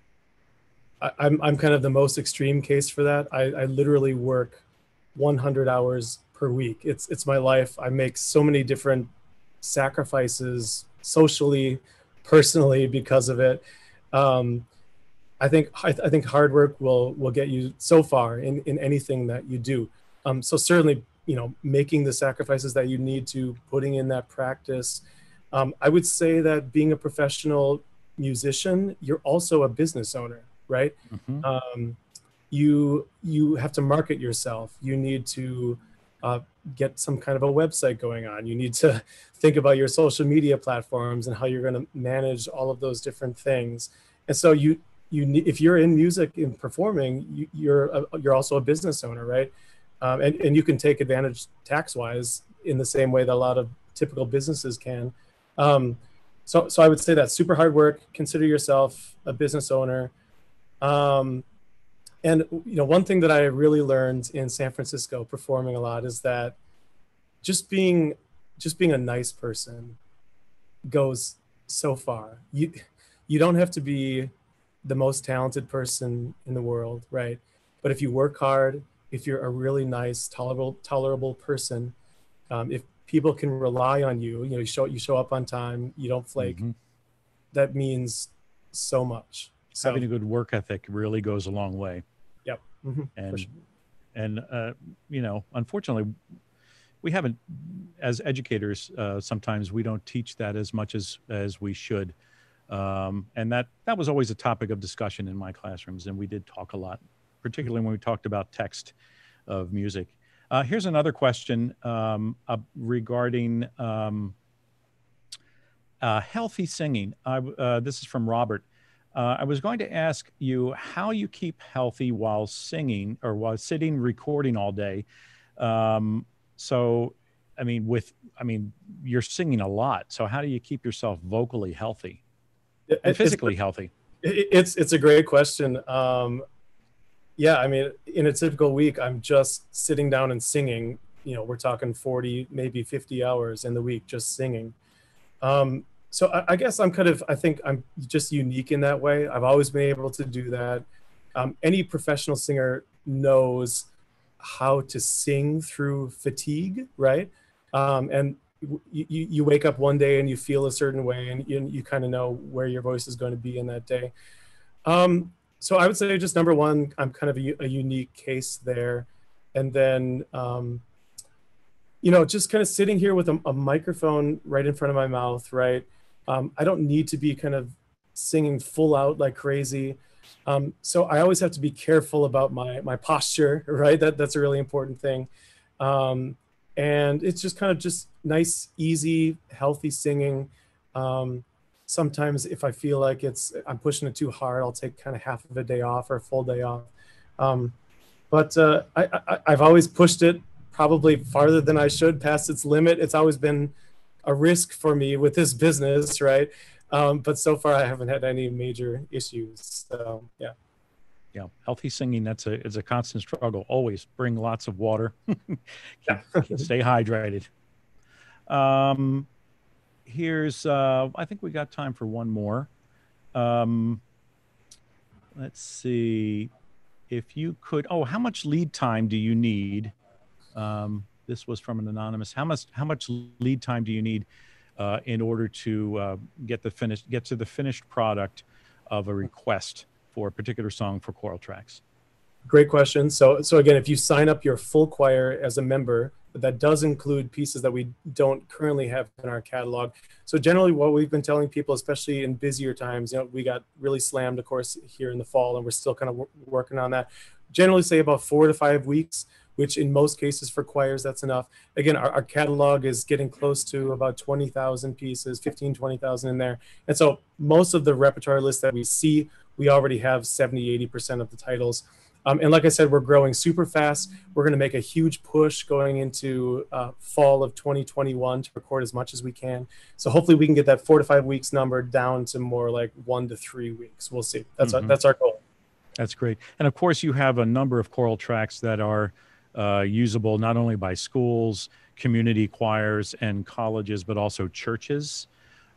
[SPEAKER 3] I, I'm I'm kind of the most extreme case for that. I, I literally work one hundred hours per week. It's it's my life. I make so many different sacrifices socially, personally because of it. Um, I think I, I think hard work will will get you so far in in anything that you do. Um, so certainly, you know, making the sacrifices that you need to, putting in that practice. Um, I would say that being a professional musician, you're also a business owner, right?
[SPEAKER 2] Mm-hmm.
[SPEAKER 3] Um, you you have to market yourself. You need to uh, get some kind of a website going on. You need to think about your social media platforms and how you're going to manage all of those different things. And so you you need, if you're in music and performing, you, you're a, you're also a business owner, right? Um, and and you can take advantage tax wise in the same way that a lot of typical businesses can. Um, so so I would say that super hard work. Consider yourself a business owner. Um, and you know, one thing that I really learned in San Francisco performing a lot is that just being just being a nice person goes so far. You you don't have to be the most talented person in the world, right? But if you work hard, if you're a really nice, tolerable tolerable person, um, if people can rely on you, you know, you show you show up on time, you don't flake.
[SPEAKER 2] Mm-hmm.
[SPEAKER 3] That means so much. So,
[SPEAKER 2] Having a good work ethic really goes a long way.
[SPEAKER 3] Yep. Mm-hmm.
[SPEAKER 2] And
[SPEAKER 3] Sure.
[SPEAKER 2] and uh, you know, unfortunately, we haven't, as educators, uh, sometimes we don't teach that as much as as we should. Um, and that that was always a topic of discussion in my classrooms, and we did talk a lot, particularly when we talked about text of music. Uh, here's another question um, uh, regarding um, uh, healthy singing. I, uh, this is from Robert. Uh, I was going to ask you how you keep healthy while singing or while sitting recording all day. Um, so, I mean, with I mean, you're singing a lot. So, how do you keep yourself vocally healthy and physically
[SPEAKER 3] it's,
[SPEAKER 2] healthy?
[SPEAKER 3] It's it's a great question. Um, yeah, I mean, in a typical week, I'm just sitting down and singing. You know, we're talking forty, maybe fifty hours in the week just singing. Um, so I, I guess I'm kind of, I think I'm just unique in that way. I've always been able to do that. Um, any professional singer knows how to sing through fatigue, right? Um, and you, you wake up one day and you feel a certain way, and you, you kind of know where your voice is going to be in that day. Um, so I would say just number one, I'm kind of a, a unique case there. And then, um, you know, just kind of sitting here with a, a microphone right in front of my mouth, right? Um, I don't need to be kind of singing full out like crazy. Um, so I always have to be careful about my my posture, right? That that's a really important thing. Um, and it's just kind of just nice, easy, healthy singing. Um, sometimes if I feel like it's I'm pushing it too hard, I'll take kind of half of a day off or a full day off. Um, but uh, I, I I've always pushed it probably farther than I should, past its limit. It's always been a risk for me with this business, right? Um, but so far I haven't had any major issues. So yeah.
[SPEAKER 2] Yeah, healthy singing, that's a it's a constant struggle. Always bring lots of water. keep,
[SPEAKER 3] Yeah.
[SPEAKER 2] keep, stay hydrated. Um, here's uh, I think we got time for one more. Um, let's see if you could. Oh, how much lead time do you need? Um, this was from an anonymous. How much how much lead time do you need uh, in order to uh, get the finished get to the finished product of a request for a particular song for Choral Tracks?
[SPEAKER 3] Great question. So, so again, if you sign up your full choir as a member, that does include pieces that we don't currently have in our catalog. So generally what we've been telling people, especially in busier times, you know, we got really slammed, of course, here in the fall, and we're still kind of working on that. Generally say about four to five weeks, which in most cases for choirs, that's enough. Again, our, our catalog is getting close to about twenty thousand pieces, fifteen, twenty thousand in there. And so most of the repertoire list that we see, we already have seventy, eighty percent of the titles. Um, and like I said, we're growing super fast. We're going to make a huge push going into uh, fall of twenty twenty-one to record as much as we can. So hopefully we can get that four to five weeks number down to more like one to three weeks. We'll see. That's mm-hmm. our, that's our goal.
[SPEAKER 2] That's great. And of course, you have a number of choral tracks that are uh, usable not only by schools, community choirs, and colleges, but also churches.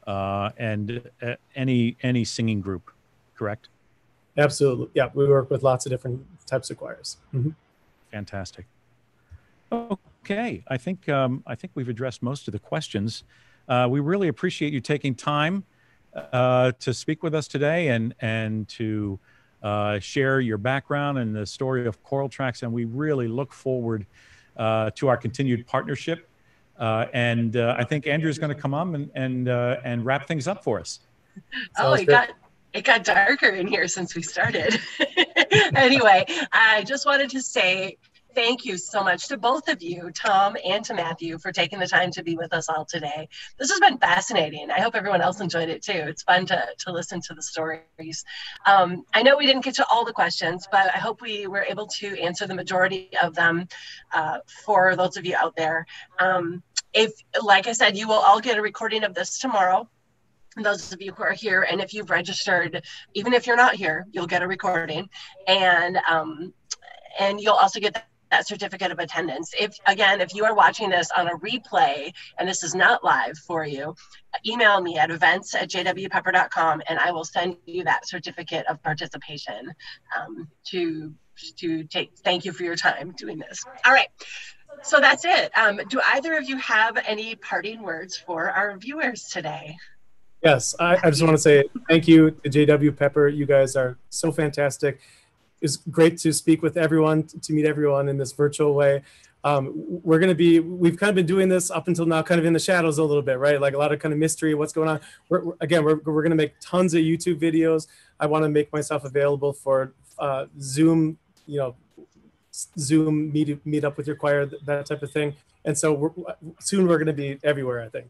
[SPEAKER 2] uh, and uh, any any singing group, correct?
[SPEAKER 3] Absolutely. Yeah, we work with lots of different types of choirs. Mm-hmm.
[SPEAKER 2] Fantastic. Okay, I think um, I think we've addressed most of the questions. Uh, we really appreciate you taking time uh, to speak with us today and and to uh, share your background and the story of Choral Tracks. And we really look forward uh, to our continued partnership. Uh, and uh, I think Andrew's going to come on and and uh, and wrap things up for us.
[SPEAKER 1] Oh, it got it got darker in here since we started. Anyway, I just wanted to say thank you so much to both of you, Tom and to Matthew, for taking the time to be with us all today. This has been fascinating. I hope everyone else enjoyed it too. It's fun to, to listen to the stories. Um, I know we didn't get to all the questions, but I hope we were able to answer the majority of them uh, for those of you out there. Um, if, like I said, you will all get a recording of this tomorrow. And those of you who are here, and if you've registered, even if you're not here, you'll get a recording. And um, and you'll also get that, that certificate of attendance. If, again, if you are watching this on a replay and this is not live for you, email me at events at j w pepper dot com and I will send you that certificate of participation um, to, to take, thank you for your time doing this. All right. So that's it. Um, do either of you have any parting words for our viewers today?
[SPEAKER 3] Yes, I, I just want to say thank you to J W Pepper. You guys are so fantastic. It's great to speak with everyone, to meet everyone in this virtual way. Um, we're going to be, we've kind of been doing this up until now kind of in the shadows a little bit, right? Like a lot of kind of mystery, what's going on. We're, we're, again, we're, we're going to make tons of YouTube videos. I want to make myself available for uh, Zoom, you know, Zoom meet, meet up with your choir, that type of thing. And so we're, soon we're going to be everywhere, I think.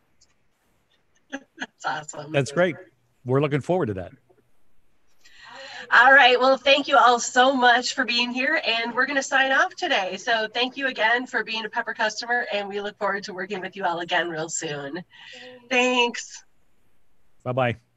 [SPEAKER 1] That's awesome.
[SPEAKER 2] That's great. We're looking forward to that.
[SPEAKER 1] All right. Well, thank you all so much for being here. And we're going to sign off today. So thank you again for being a Pepper customer. And we look forward to working with you all again real soon. Thanks.
[SPEAKER 2] Bye-bye.